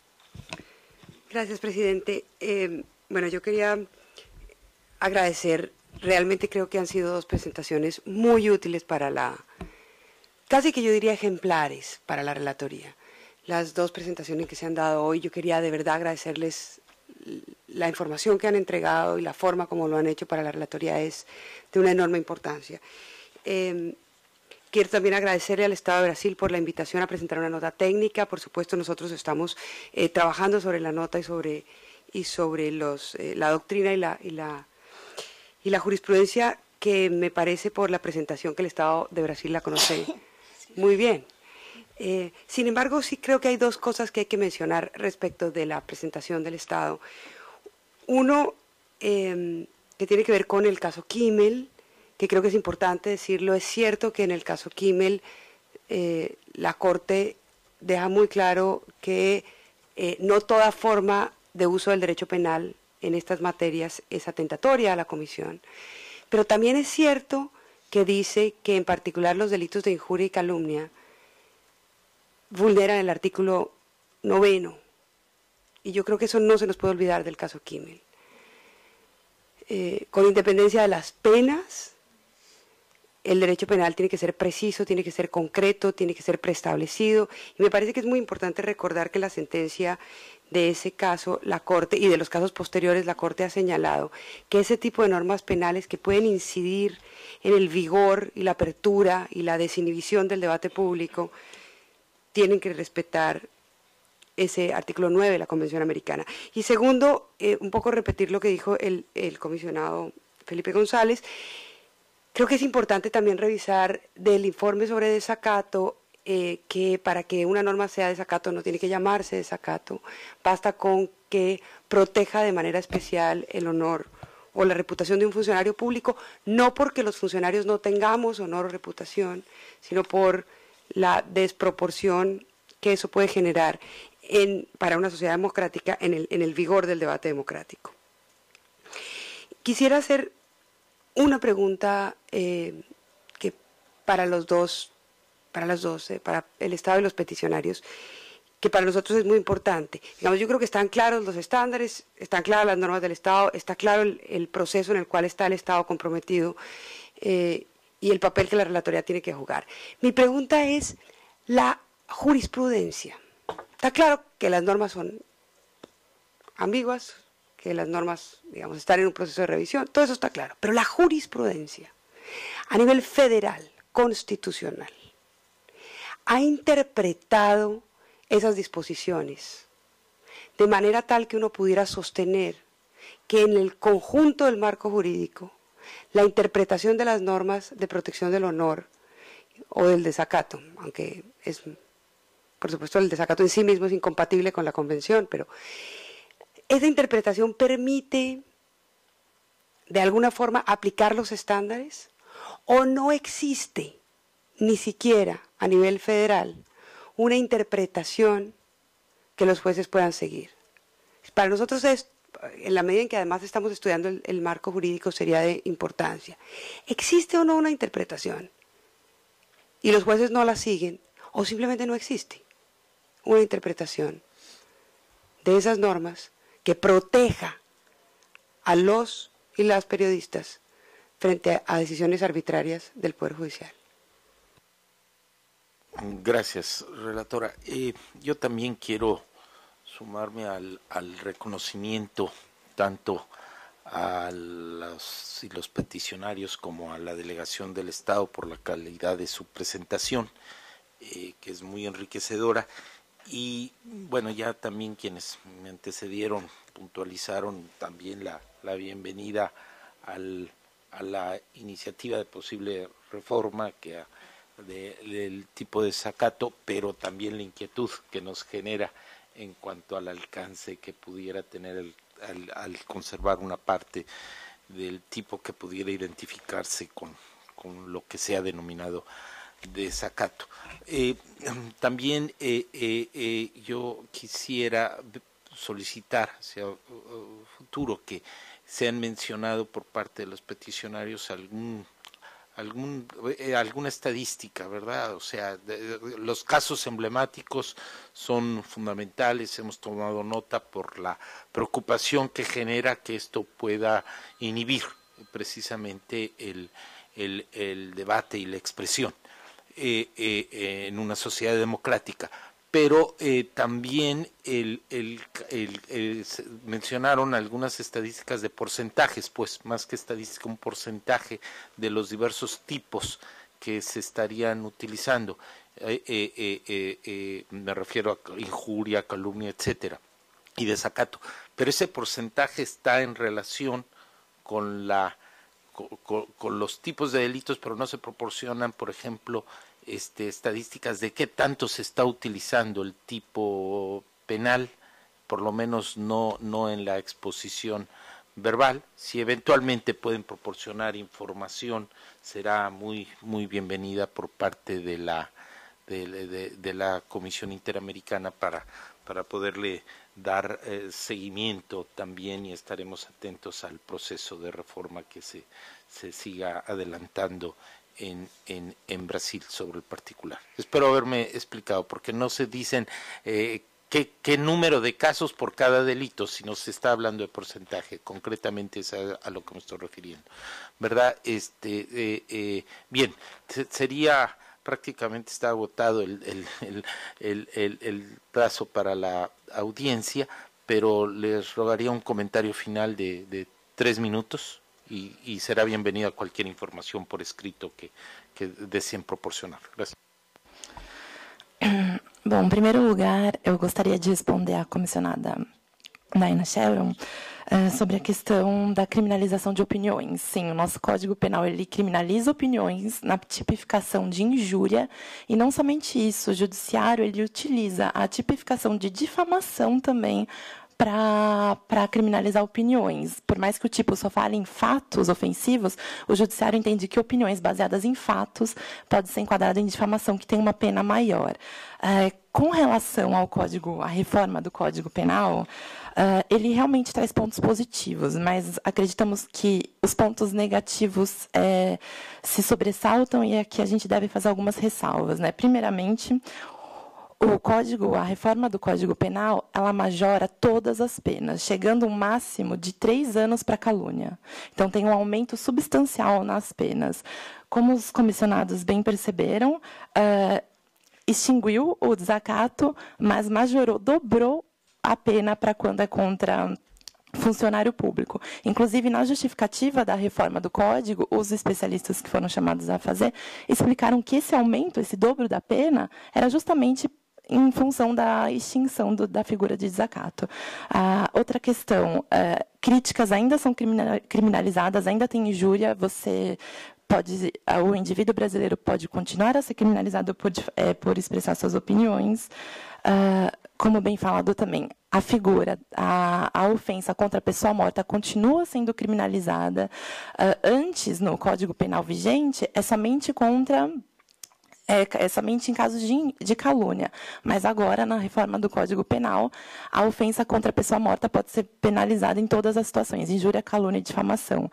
Gracias, presidente. Eh, bueno, yo quería agradecer, realmente creo que han sido dos presentaciones muy útiles para la, casi que yo diría ejemplares para la relatoría. Las dos presentaciones que se han dado hoy, yo quería de verdad agradecerles la información que han entregado y la forma como lo han hecho para la relatoría es de una enorme importancia. Eh, Quiero también agradecerle al Estado de Brasil por la invitación a presentar una nota técnica. Por supuesto, nosotros estamos eh, trabajando sobre la nota y sobre, y sobre los, eh, la doctrina y la, y, la, y la jurisprudencia, que me parece por la presentación que el Estado de Brasil la conoce muy bien. Eh, sin embargo, sí creo que hay dos cosas que hay que mencionar respecto de la presentación del Estado. Uno, eh, que tiene que ver con el caso Kimmel, que creo que es importante decirlo. Es cierto que en el caso Kimmel eh, la Corte deja muy claro que eh, no toda forma de uso del derecho penal en estas materias es atentatoria a la Comisión, pero también es cierto que dice que en particular los delitos de injuria y calumnia vulneran el artículo noveno, y yo creo que eso no se nos puede olvidar del caso Kimmel. Eh, con independencia de las penas, el derecho penal tiene que ser preciso, tiene que ser concreto, tiene que ser preestablecido, y me parece que es muy importante recordar que la sentencia de ese caso, la Corte, y de los casos posteriores, la Corte ha señalado que ese tipo de normas penales que pueden incidir en el vigor y la apertura y la desinhibición del debate público tienen que respetar ese artículo nueve de la Convención Americana. Y segundo, eh, un poco repetir lo que dijo el, el comisionado Felipe González. Creo que es importante también revisar del informe sobre desacato eh, que para que una norma sea desacato no tiene que llamarse desacato, basta con que proteja de manera especial el honor o la reputación de un funcionario público, no porque los funcionarios no tengamos honor o reputación, sino por la desproporción que eso puede generar en, para una sociedad democrática en el, en el vigor del debate democrático. Quisiera hacer una pregunta eh, que para los dos, para las dos, eh, para el Estado y los peticionarios, que para nosotros es muy importante. Digamos, yo creo que están claros los estándares, están claras las normas del Estado, está claro el, el proceso en el cual está el Estado comprometido eh, y el papel que la relatoría tiene que jugar. Mi pregunta es la jurisprudencia. Está claro que las normas son ambiguas, que las normas, digamos, están en un proceso de revisión, todo eso está claro. Pero la jurisprudencia, a nivel federal, constitucional, ha interpretado esas disposiciones de manera tal que uno pudiera sostener que en el conjunto del marco jurídico, la interpretación de las normas de protección del honor o del desacato, aunque es, por supuesto, el desacato en sí mismo es incompatible con la Convención, pero esa interpretación permite de alguna forma aplicar los estándares o no existe ni siquiera a nivel federal una interpretación que los jueces puedan seguir. Para nosotros es, en la medida en que además estamos estudiando el, el marco jurídico, sería de importancia. ¿Existe o no una interpretación? Y los jueces no la siguen, o simplemente no existe una interpretación de esas normas que proteja a los y las periodistas frente a decisiones arbitrarias del Poder Judicial. Gracias, relatora. Eh, yo también quiero sumarme al, al reconocimiento tanto a los, y los peticionarios como a la delegación del Estado por la calidad de su presentación, eh, que es muy enriquecedora. Y bueno, ya también quienes me antecedieron puntualizaron también la, la bienvenida al, a la iniciativa de posible reforma que ha De, del tipo de desacato, pero también la inquietud que nos genera en cuanto al alcance que pudiera tener el, al, al conservar una parte del tipo que pudiera identificarse con, con lo que se ha denominado desacato. Eh, también eh, eh, eh, yo quisiera solicitar hacia uh, futuro que sean mencionado por parte de los peticionarios algún Algún, eh, alguna estadística, ¿verdad? O sea, de, de, los casos emblemáticos son fundamentales, hemos tomado nota por la preocupación que genera que esto pueda inhibir precisamente el, el, el debate y la expresión eh, eh, eh, en una sociedad democrática. Pero eh, también el, el, el, el, mencionaron algunas estadísticas de porcentajes, pues más que estadística, un porcentaje de los diversos tipos que se estarían utilizando. Eh, eh, eh, eh, me refiero a injuria, calumnia, etcétera, y desacato. Pero ese porcentaje está en relación con, la, con, con, con los tipos de delitos, pero no se proporcionan, por ejemplo, Este, estadísticas de qué tanto se está utilizando el tipo penal, por lo menos no, no en la exposición verbal. Si eventualmente pueden proporcionar información, será muy, muy bienvenida por parte de la, de, de, de la Comisión Interamericana para, para poderle dar eh, seguimiento también, y estaremos atentos al proceso de reforma que se, se siga adelantando En, en, en Brasil sobre el particular. Espero haberme explicado, porque no se dicen eh, qué, qué número de casos por cada delito, sino se está hablando de porcentaje, concretamente es a, a lo que me estoy refiriendo, ¿verdad? Este, eh, eh, bien, sería prácticamente está agotado el, el, el, el, el, el plazo para la audiencia, pero les rogaría un comentario final de, de tres minutos. Y, y será bienvenida cualquier información por escrito que, que deseen proporcionar. Gracias. Bom, em primeiro lugar, eu gostaria de responder à comissionada Naina Sharon uh, sobre a questão da criminalização de opiniões. Sim, o nosso Código Penal ele criminaliza opiniões na tipificação de injúria, e não somente isso, o Judiciário ele utiliza a tipificação de difamação também para criminalizar opiniões. Por mais que o tipo só fale em fatos ofensivos, o Judiciário entende que opiniões baseadas em fatos podem ser enquadradas em difamação, que tem uma pena maior. É, com relação ao Código, à reforma do Código Penal, Uh, ele realmente traz pontos positivos, mas acreditamos que os pontos negativos é, se sobressaltam, e aqui a gente deve fazer algumas ressalvas, né? Primeiramente, o código, a reforma do Código Penal, ela majora todas as penas, chegando a um máximo de três anos para calúnia. Então, tem um aumento substancial nas penas. Como os comissionados bem perceberam, uh, extinguiu o desacato, mas majorou, dobrou a pena para quando é contra funcionário público. Inclusive, na justificativa da reforma do Código, os especialistas que foram chamados a fazer explicaram que esse aumento, esse dobro da pena, era justamente em função da extinção do, da figura de desacato. Ah, outra questão, ah, críticas ainda são criminalizadas, ainda tem injúria, você pode, o indivíduo brasileiro pode continuar a ser criminalizado por, é, por expressar suas opiniões. Uh, como bem falado também, a figura, a, a ofensa contra a pessoa morta continua sendo criminalizada. Uh, antes, no Código Penal vigente, é somente contra... É, é somente em casos de, de calúnia, mas agora, na reforma do Código Penal, a ofensa contra a pessoa morta pode ser penalizada em todas as situações, injúria, calúnia e difamação.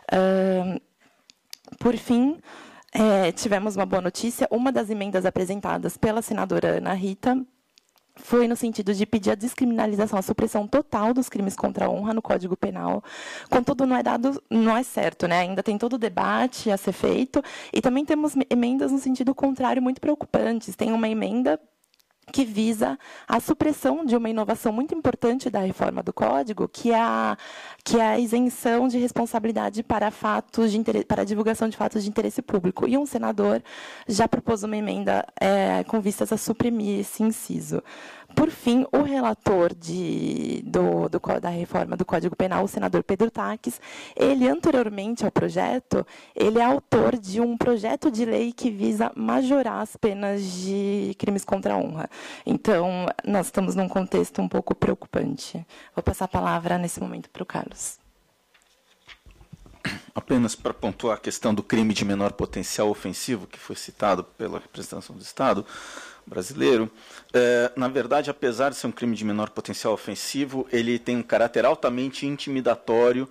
Uh, por fim, é, tivemos uma boa notícia. Uma das emendas apresentadas pela senadora Ana Rita foi no sentido de pedir a descriminalização, a supressão total dos crimes contra a honra no Código Penal. Contudo, não é dado, não é certo, né? Ainda tem todo o debate a ser feito, e também temos emendas no sentido contrário muito preocupantes. Tem uma emenda que visa a supressão de uma inovação muito importante da reforma do Código, que é a, que é a isenção de responsabilidade para, fatos de interesse, para a divulgação de fatos de interesse público. E um senador já propôs uma emenda é, com vistas a suprimir esse inciso. Por fim, o relator de, do, do, da reforma do Código Penal, o senador Pedro Taques, ele, anteriormente ao projeto, ele é autor de um projeto de lei que visa majorar as penas de crimes contra a honra. Então, nós estamos num contexto um pouco preocupante. Vou passar a palavra, nesse momento, para o Carlos. Apenas para pontuar a questão do crime de menor potencial ofensivo, que foi citado pela representação do Estado brasileiro, é, na verdade, apesar de ser um crime de menor potencial ofensivo, ele tem um caráter altamente intimidatório,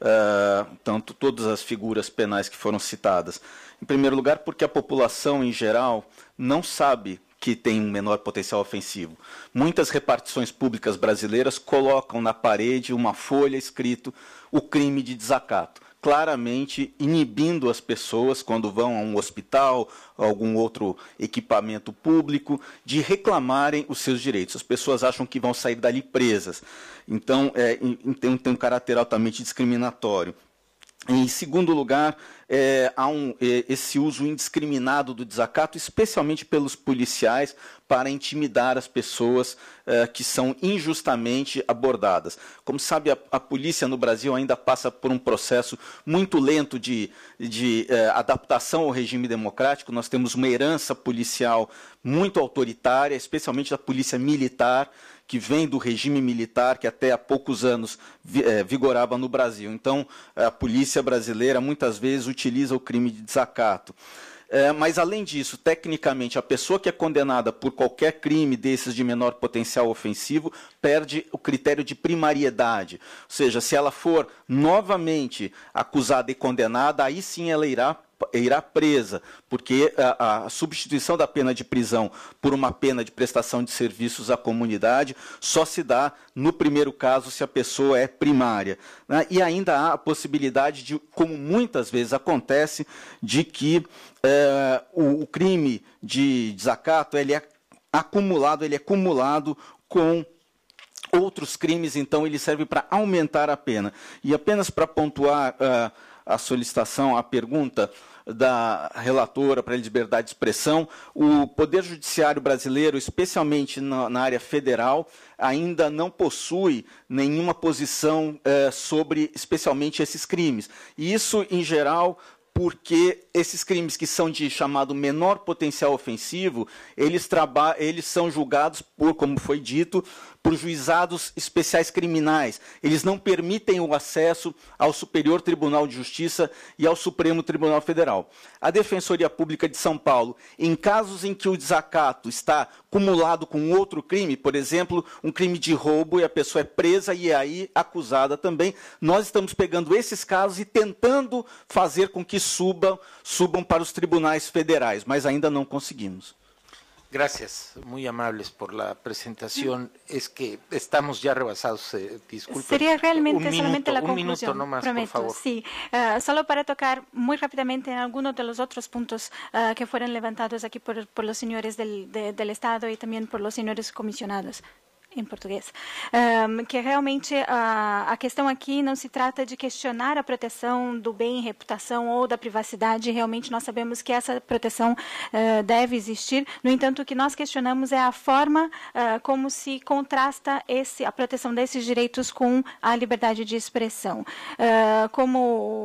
é, tanto todas as figuras penais que foram citadas. Em primeiro lugar, porque a população, em geral, não sabe que tem um menor potencial ofensivo. Muitas repartições públicas brasileiras colocam na parede uma folha escrito o crime de desacato, claramente inibindo as pessoas, quando vão a um hospital, a algum outro equipamento público, de reclamarem os seus direitos. As pessoas acham que vão sair dali presas. Então, é, tem, tem um caráter altamente discriminatório. Em segundo lugar, é, há um, é, esse uso indiscriminado do desacato, especialmente pelos policiais, para intimidar as pessoas é, que são injustamente abordadas. Como sabe, a, a polícia no Brasil ainda passa por um processo muito lento de, de é, adaptação ao regime democrático. Nós temos uma herança policial muito autoritária, especialmente da polícia militar, que vem do regime militar que até há poucos anos vigorava no Brasil. Então, a polícia brasileira muitas vezes utiliza o crime de desacato. É, mas, além disso, tecnicamente, a pessoa que é condenada por qualquer crime desses de menor potencial ofensivo perde o critério de primariedade. Ou seja, se ela for novamente acusada e condenada, aí sim ela irá irá presa, porque a, a substituição da pena de prisão por uma pena de prestação de serviços à comunidade só se dá no primeiro caso se a pessoa é primária, né? E ainda há a possibilidade de, como muitas vezes acontece, de que é, o, o crime de desacato ele é acumulado, ele é acumulado com outros crimes, então ele serve para aumentar a pena. E apenas para pontuar uh, a solicitação, a pergunta, da relatora para a liberdade de expressão, o Poder Judiciário brasileiro, especialmente na, na área federal, ainda não possui nenhuma posição eh, sobre, especialmente, esses crimes. E isso, em geral, porque esses crimes que são de chamado menor potencial ofensivo, eles, traba eles são julgados por, como foi dito, por juizados especiais criminais. Eles não permitem o acesso ao Superior Tribunal de Justiça e ao Supremo Tribunal Federal. A Defensoria Pública de São Paulo, em casos em que o desacato está cumulado com outro crime, por exemplo, um crime de roubo e a pessoa é presa e é aí acusada também, nós estamos pegando esses casos e tentando fazer com que subam, subam para os tribunais federais, mas ainda não conseguimos. Gracias, muy amables por la presentación. Es que estamos ya rebasados, eh, disculpen. Sería realmente un solamente minuto, la un conclusión, minuto no más, prometo, por favor. sí. Uh, solo para tocar muy rápidamente en algunos de los otros puntos uh, que fueron levantados aquí por, por los señores del, de, del Estado y también por los señores comisionados. Em português, um, que realmente a, a questão aqui não se trata de questionar a proteção do bem, reputação ou da privacidade. Realmente nós sabemos que essa proteção uh, deve existir. No entanto, o que nós questionamos é a forma uh, como se contrasta esse, a proteção desses direitos com a liberdade de expressão. Uh, como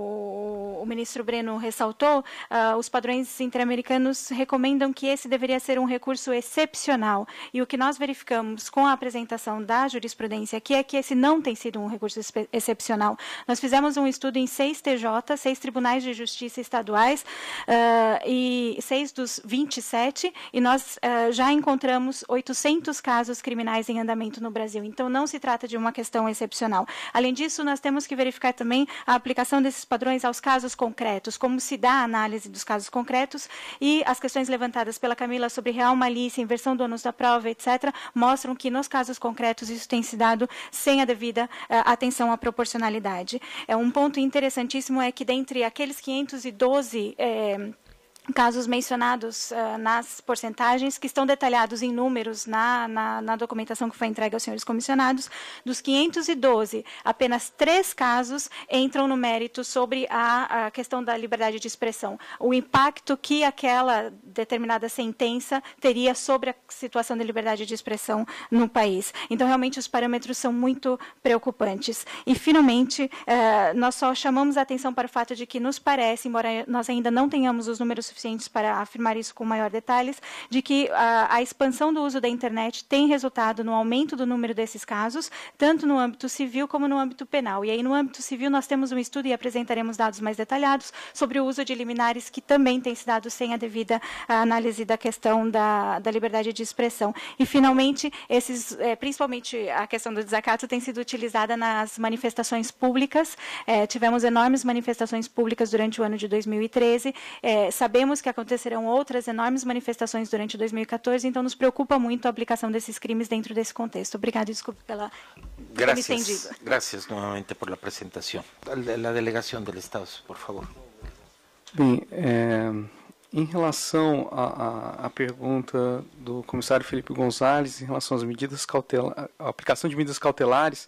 o, o ministro Breno ressaltou, uh, os padrões interamericanos recomendam que esse deveria ser um recurso excepcional. E o que nós verificamos com a apresentação da jurisprudência aqui é que esse não tem sido um recurso excepcional. Nós fizemos um estudo em seis T J, seis tribunais de justiça estaduais uh, e seis dos vinte e sete, e nós uh, já encontramos oitocentos casos criminais em andamento no Brasil. Então, não se trata de uma questão excepcional. Além disso, nós temos que verificar também a aplicação desses padrões aos casos concretos, como se dá a análise dos casos concretos, e as questões levantadas pela Camila sobre real malícia, inversão do ônus da prova, etcétera, mostram que nos casos concretos isso tem se dado sem a devida uh, atenção à proporcionalidade. É um ponto interessantíssimo é que dentre aqueles quinhentos e doze eh, casos mencionados uh, nas porcentagens, que estão detalhados em números na, na, na documentação que foi entregue aos senhores comissionados, dos quinhentos e doze, apenas três casos entram no mérito sobre a, a questão da liberdade de expressão, o impacto que aquela determinada sentença teria sobre a situação de liberdade de expressão no país. Então, realmente, os parâmetros são muito preocupantes. E, finalmente, uh, nós só chamamos a atenção para o fato de que nos parece, embora nós ainda não tenhamos os números suficientes para afirmar isso com maior detalhes, de que a, a expansão do uso da internet tem resultado no aumento do número desses casos, tanto no âmbito civil como no âmbito penal. E aí, no âmbito civil, nós temos um estudo e apresentaremos dados mais detalhados sobre o uso de liminares que também tem se dado sem a devida a análise da questão da, da liberdade de expressão. E, finalmente, esses, é, principalmente a questão do desacato tem sido utilizada nas manifestações públicas. É, tivemos enormes manifestações públicas durante o ano de dois mil e treze. É, sabemos que acontecerão outras enormes manifestações durante dois mil e quatorze, então nos preocupa muito a aplicação desses crimes dentro desse contexto. Obrigado, desculpe pela Gracias, gracias nuevamente por la presentación. La delegación del Estado, por favor. Bem, é, em relação à pergunta do comissário Felipe Gonzalez, em relação às medidas cautelares, a aplicação de medidas cautelares,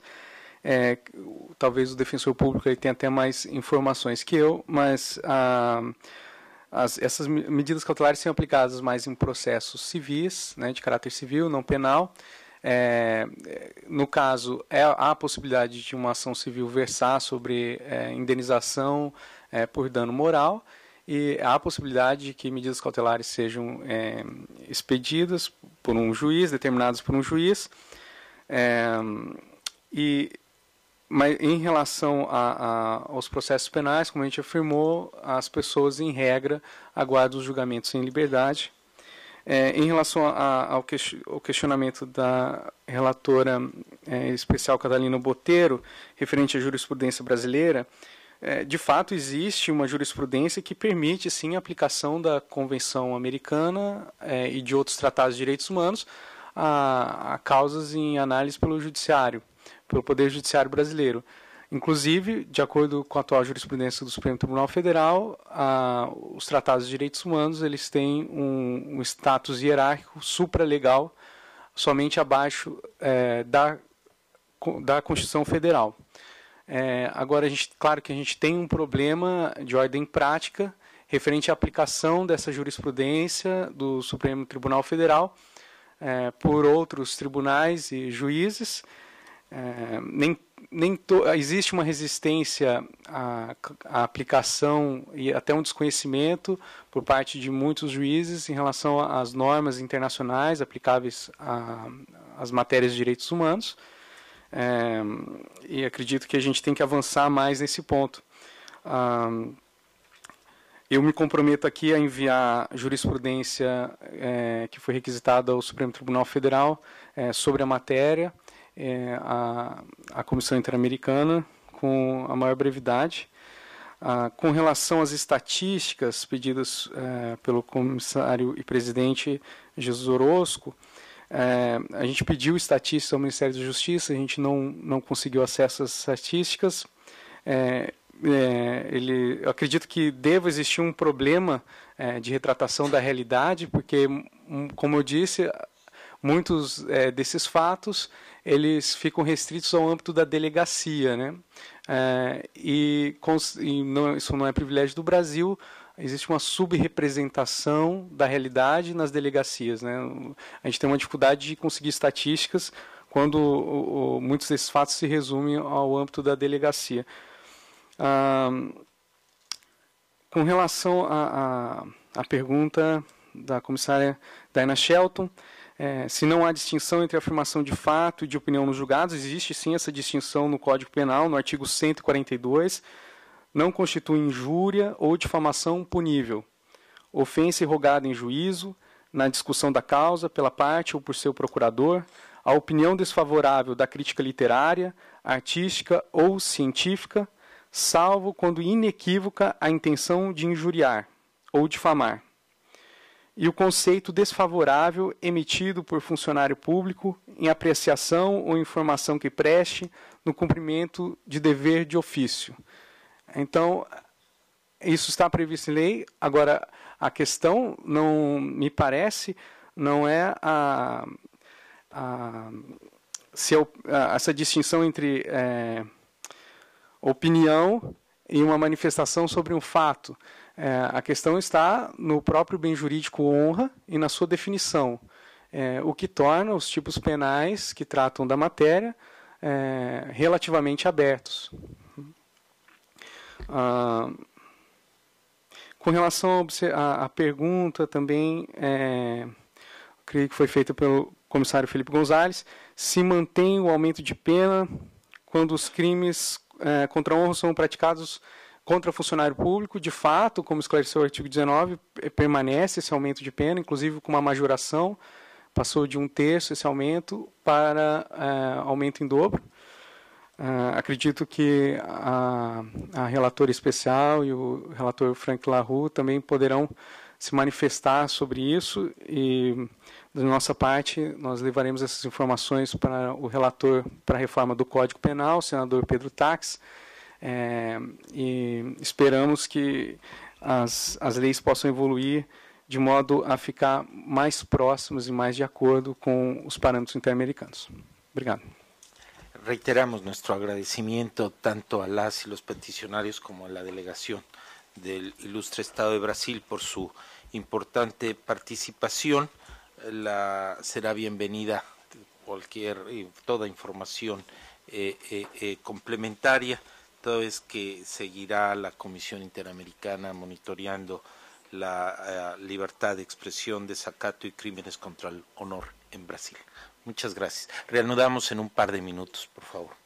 é, talvez o defensor público ele tenha até mais informações que eu, mas a As, essas medidas cautelares são aplicadas mais em processos civis, né, de caráter civil, não penal. É, no caso, é, há a possibilidade de uma ação civil versar sobre é, indenização é, por dano moral, e há a possibilidade de que medidas cautelares sejam é, expedidas por um juiz, determinadas por um juiz. É, e Mas em relação a, a, aos processos penais, como a gente afirmou, as pessoas, em regra, aguardam os julgamentos em liberdade. É, em relação a, ao, que, ao questionamento da relatora é, especial Catalina Botelho, referente à jurisprudência brasileira, é, de fato existe uma jurisprudência que permite, sim, a aplicação da Convenção Americana é, e de outros tratados de direitos humanos a, a causas em análise pelo Judiciário, pelo Poder Judiciário brasileiro. Inclusive, de acordo com a atual jurisprudência do Supremo Tribunal Federal, a, os tratados de direitos humanos eles têm um, um status hierárquico supralegal somente abaixo é, da, da Constituição Federal. É, agora, a gente, claro que a gente tem um problema de ordem prática referente à aplicação dessa jurisprudência do Supremo Tribunal Federal é, por outros tribunais e juízes. É, nem, nem to, existe uma resistência à, à aplicação e até um desconhecimento por parte de muitos juízes em relação às normas internacionais aplicáveis às matérias de direitos humanos. É, e acredito que a gente tem que avançar mais nesse ponto. Ah, eu me comprometo aqui a enviar jurisprudência é, que foi requisitada ao Supremo Tribunal Federal é, sobre a matéria, é, a, a Comissão Interamericana, com a maior brevidade. Ah, com relação às estatísticas pedidas é, pelo comissário e presidente Jesus Orozco, É, a gente pediu estatísticas ao Ministério da Justiça, a gente não, não conseguiu acesso às estatísticas. É, é, ele, eu acredito que deva existir um problema é, de retratação da realidade, porque, como eu disse, muitos é, desses fatos eles ficam restritos ao âmbito da delegacia, né? É, e, e não, isso não é privilégio do Brasil. Existe uma subrepresentação da realidade nas delegacias, né? A gente tem uma dificuldade de conseguir estatísticas quando o, o, muitos desses fatos se resumem ao âmbito da delegacia. Ah, com relação à pergunta da comissária Diana Shelton, é, se não há distinção entre afirmação de fato e de opinião nos julgados, existe sim essa distinção no Código Penal, no artigo cento e quarenta e dois, não constitui injúria ou difamação punível, ofensa irrogada em juízo, na discussão da causa, pela parte ou por seu procurador, a opinião desfavorável da crítica literária, artística ou científica, salvo quando inequívoca a intenção de injuriar ou difamar, e o conceito desfavorável emitido por funcionário público em apreciação ou informação que preste no cumprimento de dever de ofício. Então, isso está previsto em lei. Agora, a questão, não me parece, não é a, a, se a, a, essa distinção entre é, opinião e uma manifestação sobre um fato. É, a questão está no próprio bem jurídico honra e na sua definição, é, o que torna os tipos penais que tratam da matéria é, relativamente abertos. Ah, com relação à pergunta também, é, creio que foi feita pelo comissário Felipe Gonzalez, se mantém o aumento de pena quando os crimes é, contra a honra são praticados contra funcionário público. De fato, como esclareceu o artigo dezenove, permanece esse aumento de pena, inclusive com uma majoração, passou de um terço esse aumento para é, aumento em dobro. Uh, acredito que a, a relatora especial e o relator Frank LaRue também poderão se manifestar sobre isso e, da nossa parte, nós levaremos essas informações para o relator para a reforma do Código Penal, o senador Pedro Tax, é, e esperamos que as, as leis possam evoluir de modo a ficar mais próximos e mais de acordo com os parâmetros interamericanos. Obrigado. Reiteramos nuestro agradecimiento tanto a las y los peticionarios como a la delegación del ilustre Estado de Brasil por su importante participación. La, será bienvenida cualquier toda información eh, eh, eh, complementaria, toda vez que seguirá la Comisión Interamericana monitoreando la uh, libertad de expresión, desacato y crímenes contra el honor en Brasil. Muchas gracias. Reanudamos en un par de minutos, por favor.